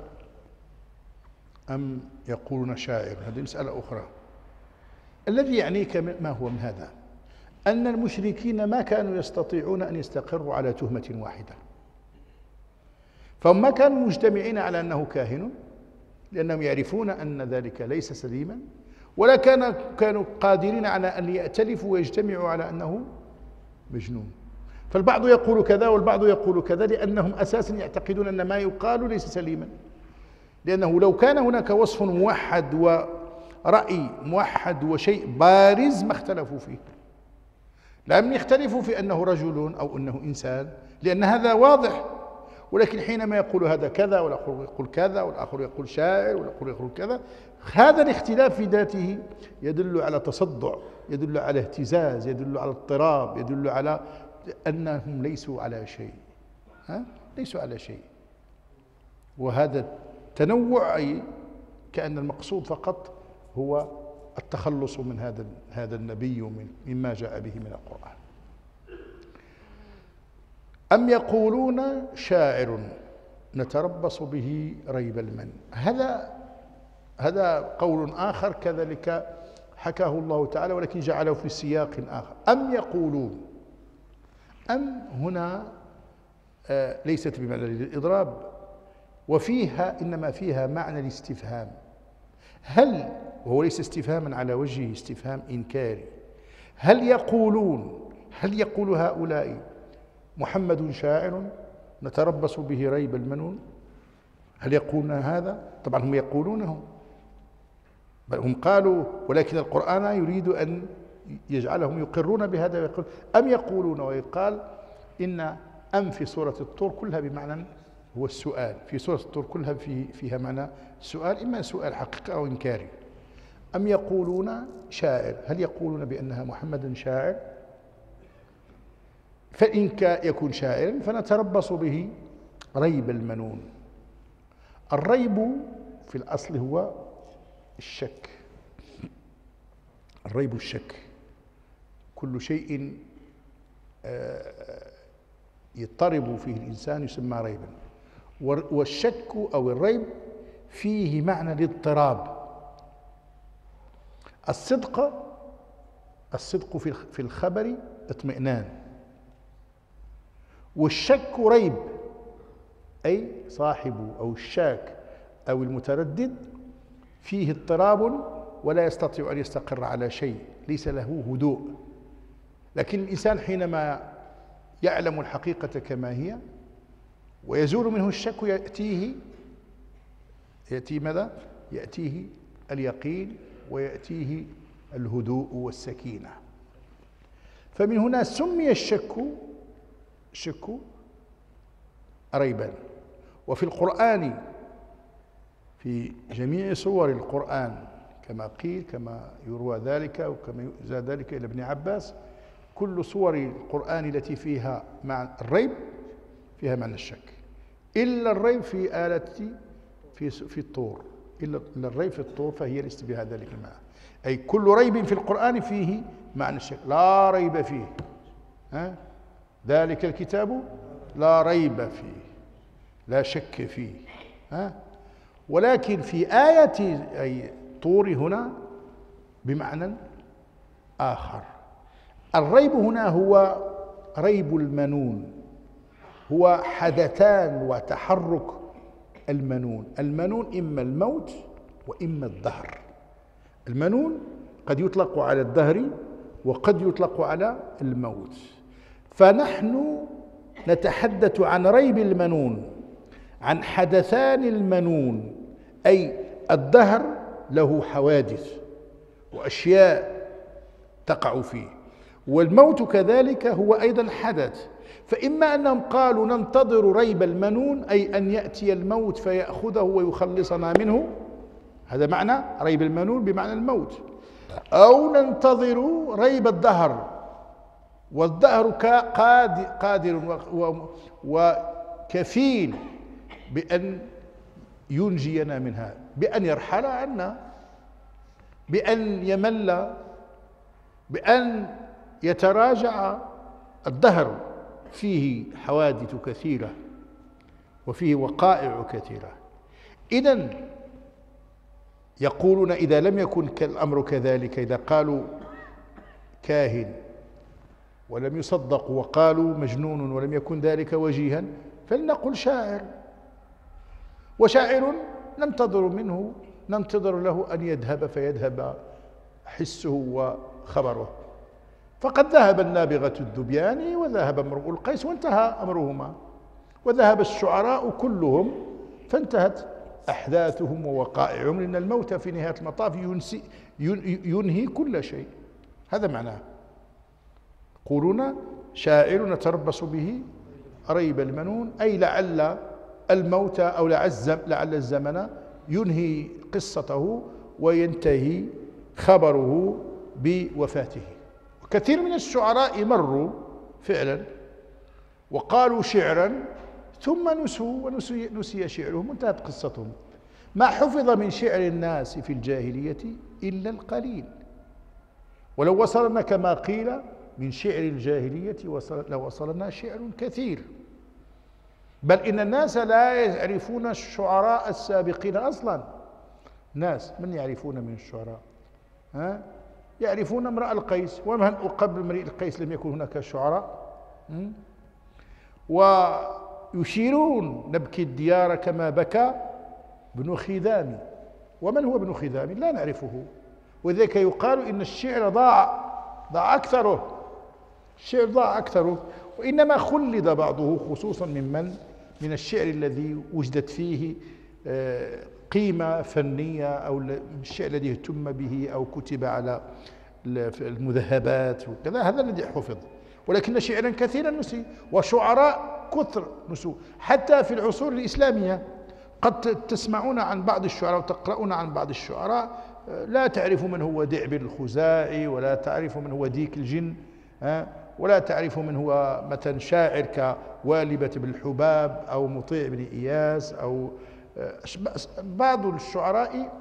أم يقولون شاعر، هذه مسألة أخرى. الذي يعنيك ما هو من هذا؟ أن المشركين ما كانوا يستطيعون أن يستقروا على تهمة واحدة، فهم ما كانوا مجتمعين على أنه كاهن لأنهم يعرفون أن ذلك ليس سليما، ولا كان كانوا قادرين على أن يأتلفوا ويجتمعوا على أنه مجنون. فالبعض يقول كذا والبعض يقول كذا، لأنهم أساسا يعتقدون أن ما يقال ليس سليما، لأنه لو كان هناك وصف موحد ورأي موحد وشيء بارز ما اختلفوا فيه. لم يختلفوا في أنه رجل أو أنه إنسان، لأن هذا واضح. ولكن حينما يقول هذا كذا والآخر يقول كذا والآخر يقول شاعر والآخر يقول كذا، هذا الاختلاف في ذاته يدل على تصدع، يدل على اهتزاز، يدل على اضطراب، يدل على أنهم ليسوا على شيء، ها؟ ليسوا على شيء. وهذا التنوع أي كأن المقصود فقط هو التخلص من هذا هذا النبي ومن مما جاء به من القرآن. أم يقولون شاعر نتربص به ريب المن. هذا هذا قول آخر كذلك حكاه الله تعالى ولكن جعله في سياق آخر. أم يقولون، أم هنا آه ليست بمعنى الإضراب، وفيها إنما فيها معنى الاستفهام. هل، وهو ليس استفهاما على وجهه استفهام إنكاري، هل يقولون، هل يقول هؤلاء محمد شاعر نتربص به ريب المنون؟ هل يقولون هذا؟ طبعا هم يقولونه، بل هم قالوا، ولكن القرآن يريد أن يجعلهم يقرون بهذا ويقول أم يقولون. ويقال إن أم في سورة الطور كلها بمعنى هو السؤال، في سورة الطور كلها في فيها معنى سؤال، إما سؤال حقيقي أو إنكاري. أم يقولون شاعر، هل يقولون بأنها محمد شاعر؟ فإن يكون شاعرا فنتربص به ريب المنون. الريب في الأصل هو الشك، الريب الشك، كل شيء يضطرب فيه الإنسان يسمى ريبا. والشك أو الريب فيه معنى الاضطراب. الصدق، الصدق في الخبر اطمئنان، والشك ريب، أي صاحب أو الشاك أو المتردد فيه اضطراب ولا يستطيع أن يستقر على شيء، ليس له هدوء. لكن الإنسان حينما يعلم الحقيقة كما هي ويزول منه الشك يأتيه يأتيه ماذا؟ يأتيه اليقين ويأتيه الهدوء والسكينة. فمن هنا سمي الشك الشك ريبا. وفي القرآن في جميع صور القرآن كما قيل، كما يروى ذلك وكما يؤذى ذلك إلى ابن عباس، كل صور القرآن التي فيها معنى الريب فيها معنى الشك، إلا الريب في آلة في في الطور، إلا الريب في الطور فهي ليست بها ذلك المعنى. أي كل ريب في القرآن فيه معنى الشك، لا ريب فيه، ها؟ ذلك الكتاب لا ريب فيه، لا شك فيه، ها؟ ولكن في آية أي طور هنا بمعنى آخر. الريب هنا هو ريب المنون، هو حدثان وتحرك المنون. المنون إما الموت وإما الدهر. المنون قد يطلق على الدهر وقد يطلق على الموت. فنحن نتحدث عن ريب المنون، عن حدثان المنون، أي الدهر له حوادث وأشياء تقع فيه، والموت كذلك هو أيضا حدث. فإما أنهم قالوا ننتظر ريب المنون، أي أن يأتي الموت فيأخذه ويخلصنا منه، هذا معنى ريب المنون بمعنى الموت، أو ننتظر ريب الدهر، والدهر قادر وكفيل بأن ينجينا منها، بأن يرحل عنا، بأن يمل، بأن يتراجع. الدهر فيه حوادث كثيرة وفيه وقائع كثيرة. إذن يقولون إذا لم يكن الأمر كذلك، إذا قالوا كاهن ولم يصدقوا وقالوا مجنون ولم يكن ذلك وجيها، فلنقل شاعر. وشاعر ننتظر منه، ننتظر له أن يذهب فيذهب حسه وخبره. فقد ذهب النابغة الذبيان وذهب امرؤ القيس وانتهى أمرهما، وذهب الشعراء كلهم فانتهت أحداثهم ووقائعهم، لأن الموت في نهاية المطاف ينسي ينهي كل شيء. هذا معناه. يقولون شاعر نتربص به ريب المنون، أي لعل الموت أو لعل الزمن ينهي قصته وينتهي خبره بوفاته. وكثير من الشعراء مروا فعلا وقالوا شعرا ثم نسوا ونسي نسي شعرهم وانتهت قصتهم. ما حفظ من شعر الناس في الجاهلية إلا القليل، ولو وصلنا كما قيل من شعر الجاهلية وصل لوصلنا شعر كثير. بل إن الناس لا يعرفون الشعراء السابقين أصلا، ناس من يعرفون من الشعراء؟ ها؟ يعرفون امرأ القيس، وهل قبل امرئ القيس لم يكن هناك شعراء؟ ويشيرون نبكي الديار كما بكى ابن خذام. ومن هو ابن خذام؟ لا نعرفه. وذلك يقال إن الشعر ضاع ضاع أكثره، الشعر ضاع أكثره، وإنما خلد بعضه، خصوصا ممن من الشعر الذي وجدت فيه قيمة فنية، أو الشعر الذي اهتم به أو كتب على المذهبات وكذا، هذا الذي حفظ. ولكن شعرا كثيرا نسي، وشعراء كثر نسوا، حتى في العصور الإسلامية قد تسمعون عن بعض الشعراء وتقرؤون عن بعض الشعراء لا تعرف من هو دعبل الخزاعي، ولا تعرف من هو ديك الجن، ولا تعرف من هو مثلا شاعر كوالبة بن الحباب أو مطيع بن إياس أو بعض الشعراء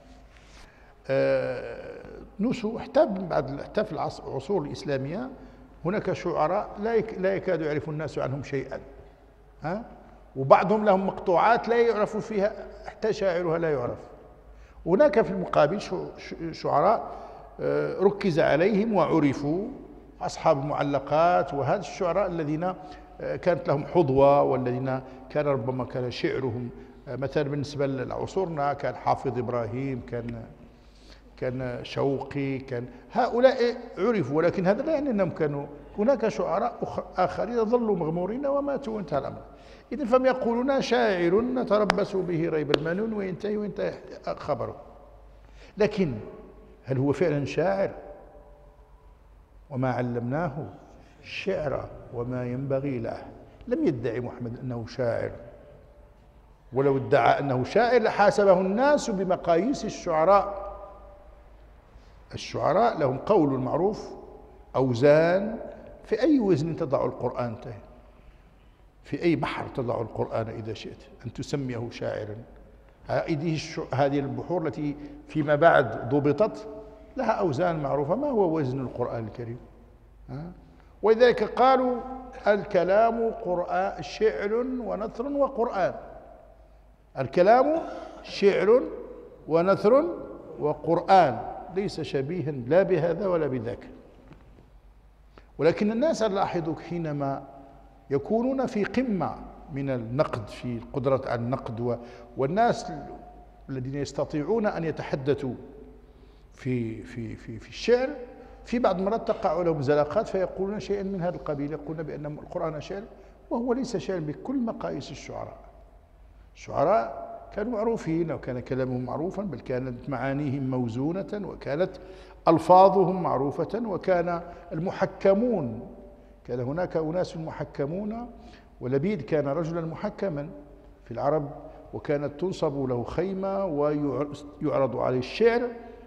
نسوا. حتى بعد حتى في العصور الإسلامية هناك شعراء لا يكاد يعرف الناس عنهم شيئا، ها، وبعضهم لهم مقطوعات لا يعرف فيها، حتى شاعرها لا يعرف. هناك في المقابل شعراء ركز عليهم وعرفوا، أصحاب المعلقات، وهذا الشعراء الذين كانت لهم حظوة، والذين كان ربما كان شعرهم مثلا بالنسبة لعصورنا كان حافظ إبراهيم، كان كان شوقي، كان هؤلاء عرفوا. ولكن هذا لا يعني أنهم كانوا، هناك شعراء آخرين ظلوا مغمورين وماتوا وانتهى الأمر. إذن فهم يقولون شاعر نتربص به ريب المنون وينتهي وينتهي خبره. لكن هل هو فعلا شاعر؟ وما علمناه الشعر وما ينبغي له. لم يدعي محمد أنه شاعر، ولو ادعى أنه شاعر لحاسبه الناس بمقاييس الشعراء. الشعراء لهم قول معروف، أوزان، في أي وزن تضع القرآن، في أي بحر تضع القرآن إذا شئت أن تسميه شاعرا. هذه البحور التي فيما بعد ضبطت لها أوزان معروفة. ما هو وزن القرآن الكريم؟ ولذلك قالوا الكلام قرآن شعر ونثر وقرآن. الكلام شعر ونثر وقرآن، ليس شبيها لا بهذا ولا بذاك. ولكن الناس لاحظوا حينما يكونون في قمة من النقد، في القدرة على النقد، والناس الذين يستطيعون أن يتحدثوا في في في في الشعر، في بعض المرات تقع لهم زلقات فيقولون شيئا من هذا القبيل، يقولون بأن القرآن شعر، وهو ليس شعر بكل مقاييس الشعراء. الشعراء كانوا معروفين، وكان كلامهم معروفا، بل كانت معانيهم موزونة، وكانت ألفاظهم معروفة، وكان المحكمون، كان هناك أناس محكمون. ولبيد كان رجلا محكما في العرب، وكانت تنصب له خيمة ويعرض عليه الشعر،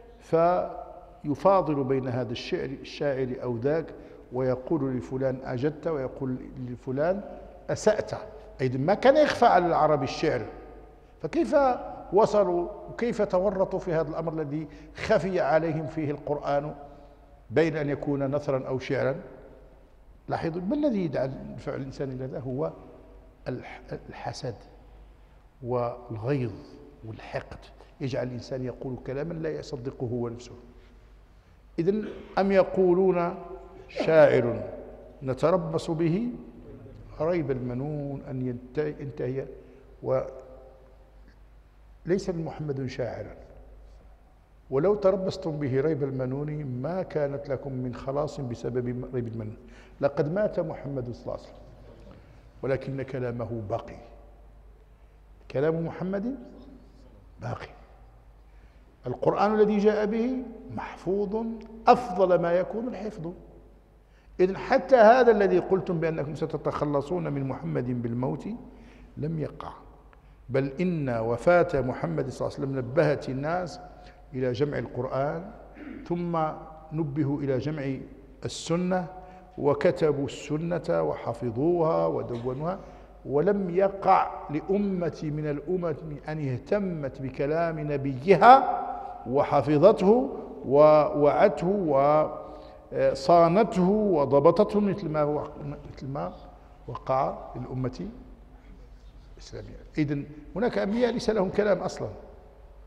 فيفاضل بين هذا الشعر الشاعر أو ذاك، ويقول لفلان أجدت، ويقول لفلان أسأت. أيضا ما كان يخفى على العرب الشعر، فكيف وصلوا وكيف تورطوا في هذا الأمر الذي خفي عليهم فيه القرآن بين أن يكون نثرا أو شعرا؟ لاحظوا ما الذي يدعى الفعل الإنسان إلى ذا؟ هو الحسد والغيظ والحقد، يجعل الإنسان يقول كلاما لا يصدقه هو نفسه. إذن أم يقولون شاعر نتربص به ريب المنون أن ينتهي. وليس محمد شاعرا، ولو تربصتم به ريب المنون ما كانت لكم من خلاص بسبب ريب المنون. لقد مات محمد صلى الله عليه وسلم، ولكن كلامه باقي، كلام محمد باقي. القرآن الذي جاء به محفوظ أفضل ما يكون الحفظ. إذن حتى هذا الذي قلتم بأنكم ستتخلصون من محمد بالموت لم يقع، بل إن وفاة محمد صلى الله عليه وسلم نبهت الناس إلى جمع القرآن، ثم نبهوا إلى جمع السنة، وكتبوا السنة وحفظوها ودونوها. ولم يقع لأمة من الأمم أن اهتمت بكلام نبيها وحفظته ووعته وصانته وضبطته مثل ما هو مثل ما وقع للأمة الإسلامية. إذن هناك أنبياء ليس لهم كلام أصلا،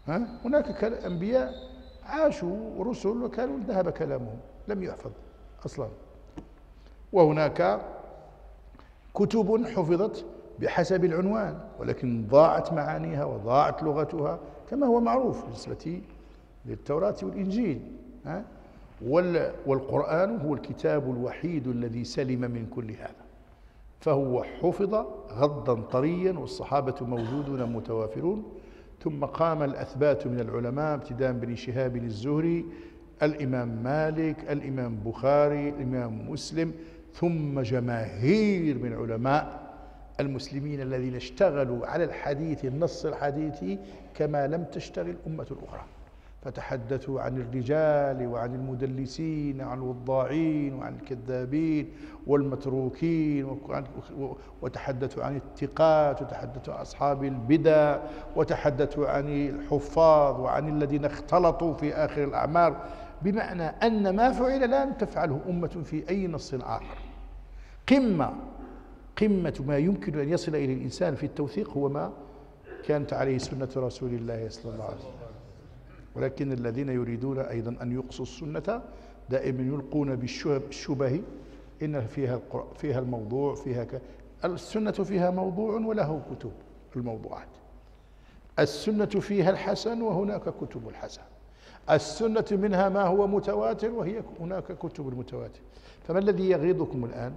ها؟ هناك أنبياء عاشوا رسل وكانوا ذهب كلامهم لم يحفظ أصلا. وهناك كتب حفظت بحسب العنوان ولكن ضاعت معانيها وضاعت لغتها كما هو معروف بالنسبة للتوراة والإنجيل. ها؟ والقرآن هو الكتاب الوحيد الذي سلم من كل هذا، فهو حفظ غضا طريا والصحابة موجودون متوافرون. ثم قام الأثبات من العلماء ابتداء بن شهاب الزهري، الإمام مالك، الإمام بخاري، الإمام مسلم، ثم جماهير من علماء المسلمين الذين اشتغلوا على الحديث النص الحديثي كما لم تشتغل الأمة الأخرى، فتحدثوا عن الرجال وعن المدلسين وعن الوضاعين وعن الكذابين والمتروكين، وتحدثوا عن الثقات، وتحدثوا عن أصحاب البدع، وتحدثوا عن الحفاظ وعن الذين اختلطوا في آخر الأعمار، بمعنى أن ما فعل الآن تفعله أمة في أي نص آخر. قمة قمة ما يمكن أن يصل إلى الإنسان في التوثيق هو ما كانت عليه سنة رسول الله صلى الله عليه وسلم. ولكن الذين يريدون أيضا أن يقصوا السنة دائما يلقون بالشبه، إن فيها فيها الموضوع فيها ك... السنة فيها موضوع وله كتب الموضوعات، السنة فيها الحسن وهناك كتب الحسن، السنة منها ما هو متواتر وهي هناك كتب المتواتر. فما الذي يغيظكم الآن؟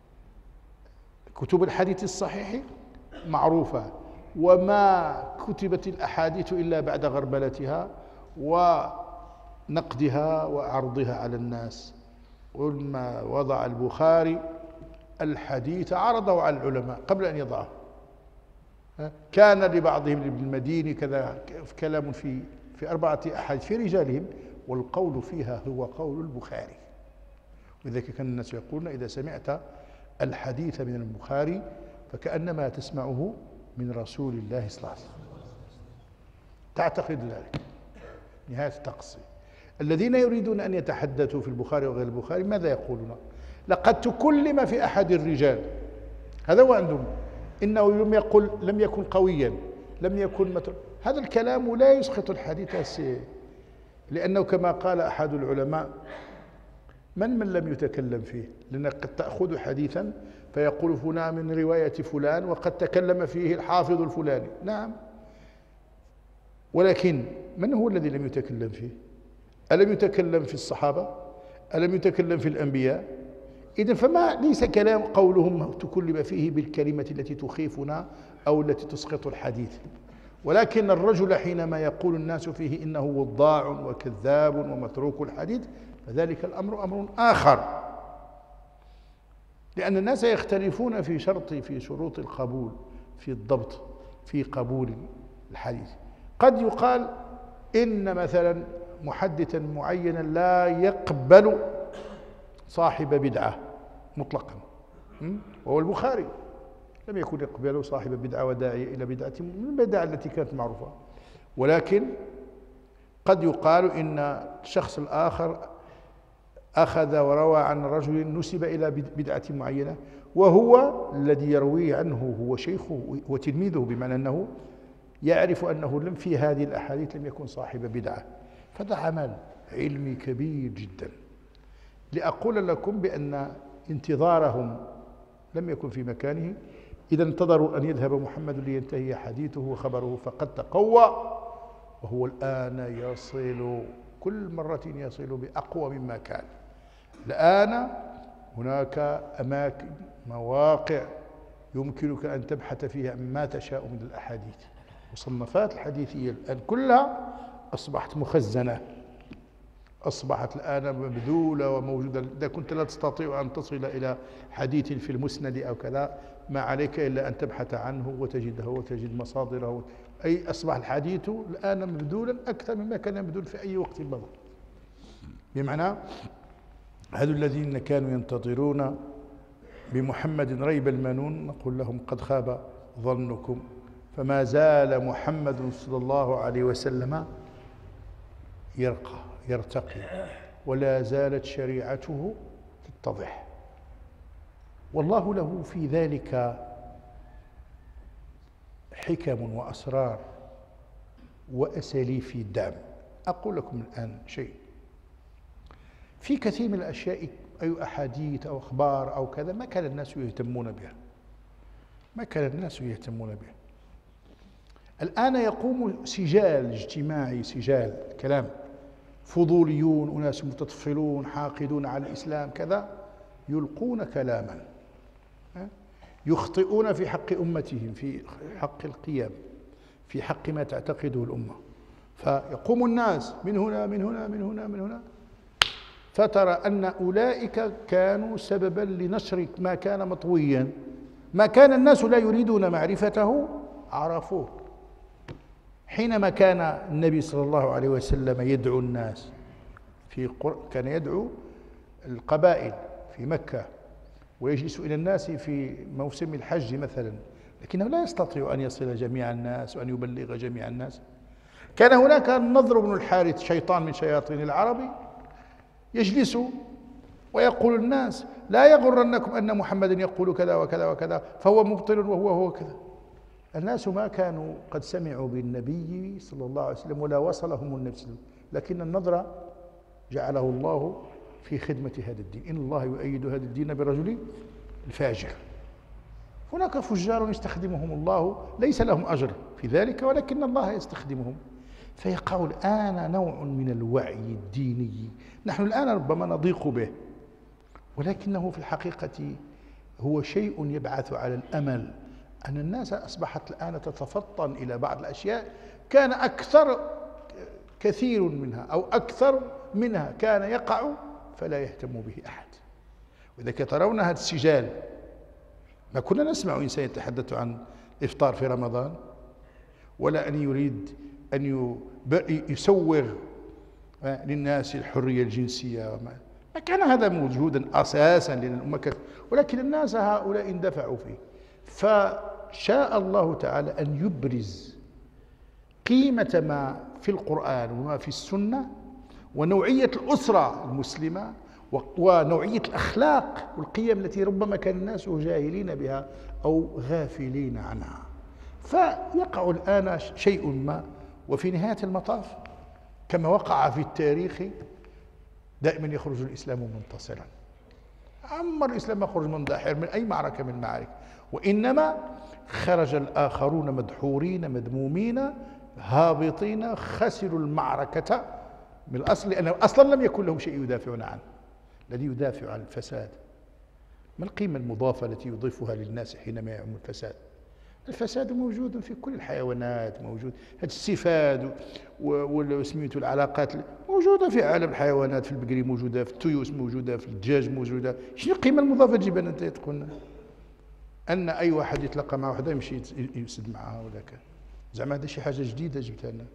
كتب الحديث الصحيح معروفة، وما كتبت الأحاديث إلا بعد غربلتها ونقدها وعرضها على الناس. ولما وضع البخاري الحديث عرضه على العلماء قبل أن يضعه، كان لبعضهم ابن المديني كذا كلام في في أربعة أحاديث في رجالهم والقول فيها هو قول البخاري. ولذلك كان الناس يقولون إذا سمعت الحديث من البخاري فكأنما تسمعه من رسول الله صلى الله عليه وسلم، تعتقد ذلك نهاية التقصي. الذين يريدون أن يتحدثوا في البخاري وغير البخاري ماذا يقولون؟ لقد تكلم في أحد الرجال، هذا هو عندهم، إنه لم يقل لم يكن قويا لم يكن متر. هذا الكلام لا يسقط الحديث، لأنه كما قال أحد العلماء من من لم يتكلم فيه، لأنك قد تأخذ حديثا فيقول فلان من رواية فلان وقد تكلم فيه الحافظ الفلاني، نعم، ولكن من هو الذي لم يتكلم فيه؟ ألم يتكلم في الصحابة؟ ألم يتكلم في الأنبياء؟ إذن فما ليس كلام قولهم تكلم فيه بالكلمة التي تخيفنا أو التي تسقط الحديث، ولكن الرجل حينما يقول الناس فيه إنه وضاع وكذاب ومتروك الحديث فذلك الأمر أمر آخر، لأن الناس يختلفون في شرط في شروط القبول في الضبط في قبول الحديث. قد يقال إن مثلا محدثا معينا لا يقبل صاحب بدعة مطلقا، وهو البخاري لم يكن يقبل صاحب بدعة وداعي إلى بدعة من البدع التي كانت معروفة، ولكن قد يقال إن الشخص الآخر أخذ وروى عن رجل نسب إلى بدعة معينة وهو الذي يروي عنه هو شيخه وتلميذه، بمعنى أنه يعرف أنه لم في هذه الأحاديث لم يكن صاحب بدعة. فهذا عمل علمي كبير جدا. لأقول لكم بأن انتظارهم لم يكن في مكانه، إذا انتظروا أن يذهب محمد لينتهي حديثه وخبره فقد تقوى، وهو الآن يصل كل مرة يصل بأقوى مما كان. الآن هناك أماكن مواقع يمكنك أن تبحث فيها ما تشاء من الأحاديث، مصنفات الحديثية الآن كلها أصبحت مخزنة، أصبحت الآن مبذولة وموجودة. إذا كنت لا تستطيع أن تصل إلى حديث في المسند أو كذا ما عليك إلا أن تبحث عنه وتجده وتجد مصادره، أي أصبح الحديث الآن مبذولا أكثر مما كان مبذول في أي وقت مضى. بمعنى هذو الذين كانوا ينتظرون بمحمد ريب المنون نقول لهم قد خاب ظنكم، فما زال محمد صلى الله عليه وسلم يرقى يرتقي ولا زالت شريعته تتضح، والله له في ذلك حكم وأسرار وأساليب في الدعم. أقول لكم الآن شيء، في كثير من الأشياء أي أحاديث أو أخبار أو كذا ما كان الناس يهتمون بها، ما كان الناس يهتمون بها. الآن يقوم سجال اجتماعي، سجال كلام، فضوليون، أناس متطفلون حاقدون على الإسلام كذا، يلقون كلاما يخطئون في حق أمتهم، في حق القيم، في حق ما تعتقده الأمة. فيقوم الناس من هنا من هنا من هنا من هنا، فترى أن أولئك كانوا سببا لنشر ما كان مطويا، ما كان الناس لا يريدون معرفته عرفوه. حينما كان النبي صلى الله عليه وسلم يدعو الناس في قر... كان يدعو القبائل في مكة ويجلس إلى الناس في موسم الحج مثلا، لكنه لا يستطيع أن يصل جميع الناس وأن يبلغ جميع الناس. كان هناك النضر بن الحارث، شيطان من شياطين العرب، يجلس ويقول الناس لا يغرنكم أن محمدا يقول كذا وكذا وكذا فهو مبطل وهو هو كذا. الناس ما كانوا قد سمعوا بالنبي صلى الله عليه وسلم ولا وصلهم النبي صلى الله عليه وسلم، لكن النظر جعله الله في خدمة هذا الدين. إن الله يؤيد هذا الدين برجل الفاجر. هناك فجار يستخدمهم الله، ليس لهم أجر في ذلك ولكن الله يستخدمهم. فيقع الآن نوع من الوعي الديني نحن الآن ربما نضيق به، ولكنه في الحقيقة هو شيء يبعث على الأمل أن الناس أصبحت الآن تتفطن إلى بعض الأشياء كان أكثر كثير منها أو أكثر منها كان يقع فلا يهتم به أحد. وإذا ترون هذا السجال، ما كنا نسمع إنسان يتحدث عن إفطار في رمضان ولا أن يريد أن يسوغ للناس الحرية الجنسية وما ما كان هذا موجودا أساسا للأمة، ولكن الناس هؤلاء اندفعوا فيه. فشاء الله تعالى أن يبرز قيمة ما في القرآن وما في السنة ونوعية الأسرة المسلمة ونوعية الأخلاق والقيم التي ربما كان الناس جاهلين بها أو غافلين عنها. فيقع الآن شيء ما، وفي نهاية المطاف كما وقع في التاريخ دائما يخرج الإسلام منتصرا. عمر الإسلام ما خرج مندحر من أي معركة من المعارك، وإنما خرج الآخرون مدحورين مذمومين هابطين، خسروا المعركة من الأصل، لأنه أصلا لم يكن لهم شيء يدافعون عنه. الذي يدافع عن الفساد، ما القيمة المضافة التي يضيفها للناس حينما يعم الفساد؟ الفساد موجود في كل الحيوانات، موجود هذه الصفات وسميته العلاقات موجودة في عالم الحيوانات، في البقري موجودة، في التيوس موجودة، في الدجاج موجودة. شنو القيمة المضافة تجيبها أنت تقول أن أي واحد يتلقى مع وحده يمشي يسد معها ولا كان؟ زعما هذا شي حاجة جديدة جبتها لنا؟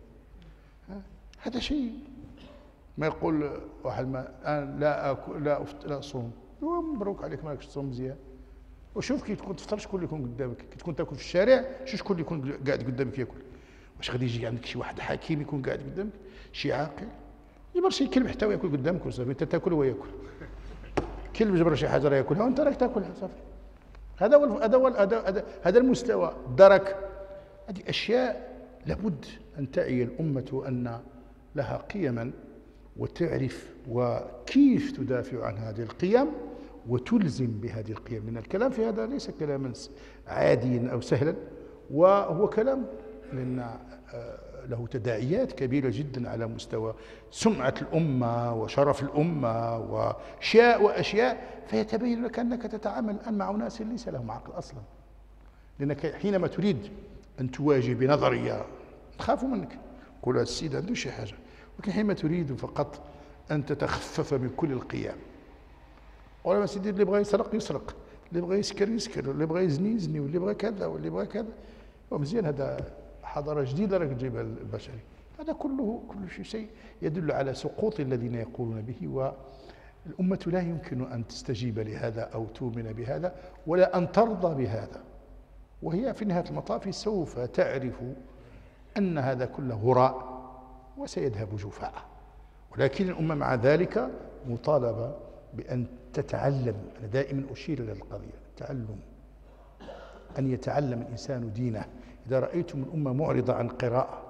هذا شيء ما يقول واحد ما أنا لا أكل لا أفت لا أصوم، مبروك عليك مالكش تصوم مزيان. وشوف كي تكون تفطر شكون اللي يكون قدامك، كي تكون تاكل في الشارع شو شكون اللي يكون قاعد قدامك ياكل؟ واش غادي يجي عندك شي واحد حكيم يكون قاعد قدامك، شي عاقل يجبر شي كلب حتى وياكل قدامك وصافي، انت تاكل وهو ياكل. كلب جبر شي حاجه راه ياكلها وانت راك تاكلها صافي. هذا هو هذا هو هذا هذا المستوى الدرك. هذه اشياء لابد ان تعي الامه ان لها قيما وتعرف وكيف تدافع عن هذه القيم وتلزم بهذه القيم. من الكلام في هذا ليس كلاما عاديا أو سهلا، وهو كلام لأن له تداعيات كبيرة جدا على مستوى سمعة الأمة وشرف الأمة وأشياء وأشياء. فيتبين لك أنك تتعامل الآن مع ناس ليس لهم عقل أصلا، لأنك حينما تريد أن تواجه بنظرية تخافوا منك، قول هذا السيد عنده شي حاجة، ولكن حينما تريد فقط أن تتخفف من كل القيم. ولا سيدي اللي بغى يسرق يسرق، اللي بغى يسكر يسكر، اللي بغى يزني يزني، واللي بغى كذا واللي بغى كذا. ومزيان هذا حضارة جديدة راك تجيبها البشري. هذا كله كل شيء يدل على سقوط الذين يقولون به، والأمة لا يمكن أن تستجيب لهذا أو تؤمن بهذا ولا أن ترضى بهذا. وهي في نهاية المطاف سوف تعرف أن هذا كله هراء وسيذهب جفاء. ولكن الأمة مع ذلك مطالبة بأن تتعلم. أنا دائما أشير إلى القضية التعلم، أن يتعلم الإنسان دينه. إذا رأيتم الأمة معرضة عن قراءة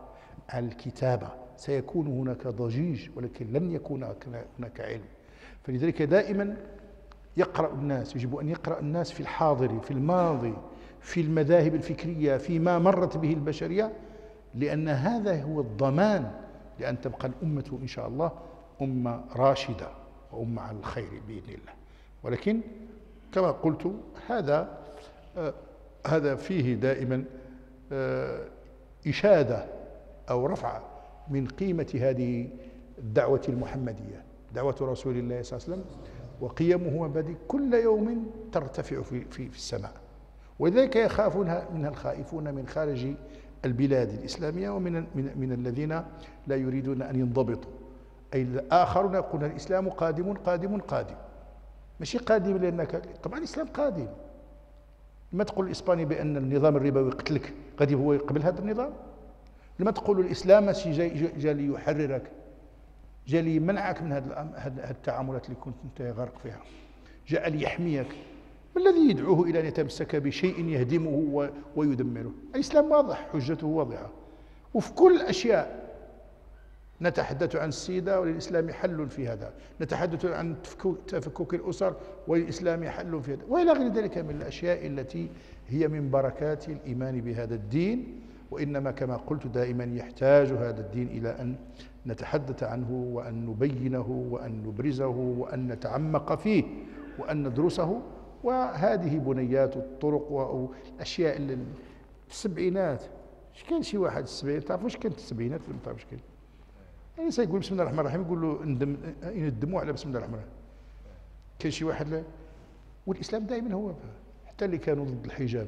على الكتابة، سيكون هناك ضجيج ولكن لن يكون هناك علم. فلذلك دائما يقرأ الناس، يجب أن يقرأ الناس في الحاضر، في الماضي، في المذاهب الفكرية، فيما مرت به البشرية، لأن هذا هو الضمان لأن تبقى الأمة إن شاء الله أمة راشدة وأمة على الخير بإذن الله. ولكن كما قلت هذا آه هذا فيه دائما آه إشادة أو رفع من قيمة هذه الدعوة المحمدية، دعوة رسول الله صلى الله عليه وسلم، وقيمه ومبادئه كل يوم ترتفع في, في, في السماء. ولذلك يخافونها منها الخائفون من خارج البلاد الإسلامية ومن من, من الذين لا يريدون أن ينضبطوا، أي الآخرون يقولون الإسلام قادم قادم قادم، ماشي قادم لأنك طبعا الإسلام قادم. لما تقول الإسباني بأن النظام الربوي يقتلك غادي هو يقبل هذا النظام؟ لما تقول الإسلام ماشي جاي جا ليحررك، جاء ليمنعك من هذه التعاملات اللي كنت انت غارق فيها، جاء ليحميك. ما الذي يدعوه الى ان يتمسك بشيء يهدمه ويدمره؟ الاسلام واضح، حجته واضحه، وفي كل الاشياء نتحدث عن السيده وللاسلام حل في هذا، نتحدث عن تفكك الاسر وللاسلام حل في هذا، والى غير ذلك من الاشياء التي هي من بركات الايمان بهذا الدين. وانما كما قلت دائما يحتاج هذا الدين الى ان نتحدث عنه وأن نبينه وأن نبرزه وأن نتعمق فيه وأن ندرسه. وهذه بنيات الطرق والأشياء اللي في السبعينات، اش كان شي واحد السبعينات، تعرفوا اش كانت السبعينات ولا ما تعرفوش كاين؟ يعني سيقول بسم الله الرحمن الرحيم يقول له ندم يندموا على بسم الله الرحمن الرحيم. كاين شي واحد لا، والإسلام دائما هو حتى اللي كانوا ضد الحجاب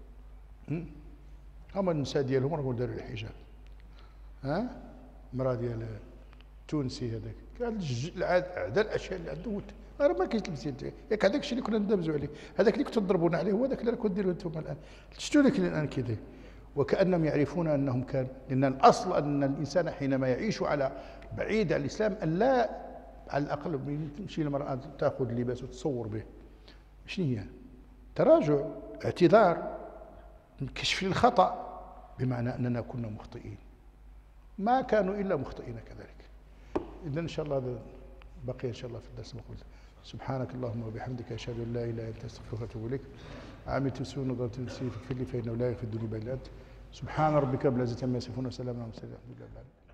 هما النساء ديالهم راهم داروا الحجاب. ها مرا ديال التونسي هذاك قال اعدى الاشياء اللي عنده راه ما كاينش تمثيل ياك، هذاك الشيء اللي كنا ندابزوا عليه، هذاك اللي كنتوا تضربونا عليه هو ذاك اللي راكم ديروا انتم الان. شفتوا ذاك الان كذا، وكانهم يعرفون انهم كان، لان الاصل ان الانسان حينما يعيش على بعيد عن الاسلام ان لا على الاقل تمشي للمراه تاخذ لباس وتصور به، شنو هي؟ تراجع، اعتذار، كشف للخطا، بمعنى اننا كنا مخطئين، ما كانوا الا مخطئين كذلك. اذا ان شاء الله هذا بقي ان شاء الله في الدرس المقبل. سبحانك اللهم وبحمدك اشهد ان لا اله الا انت استغفرك واتوب اليك. عملت سوء نظرة نفسي فاغفر لي فانه لا يغفر الذنوب الا انت. سبحان ربك رب العزة عما يصفون وسلام على المرسلين والحمد لله رب العالمين.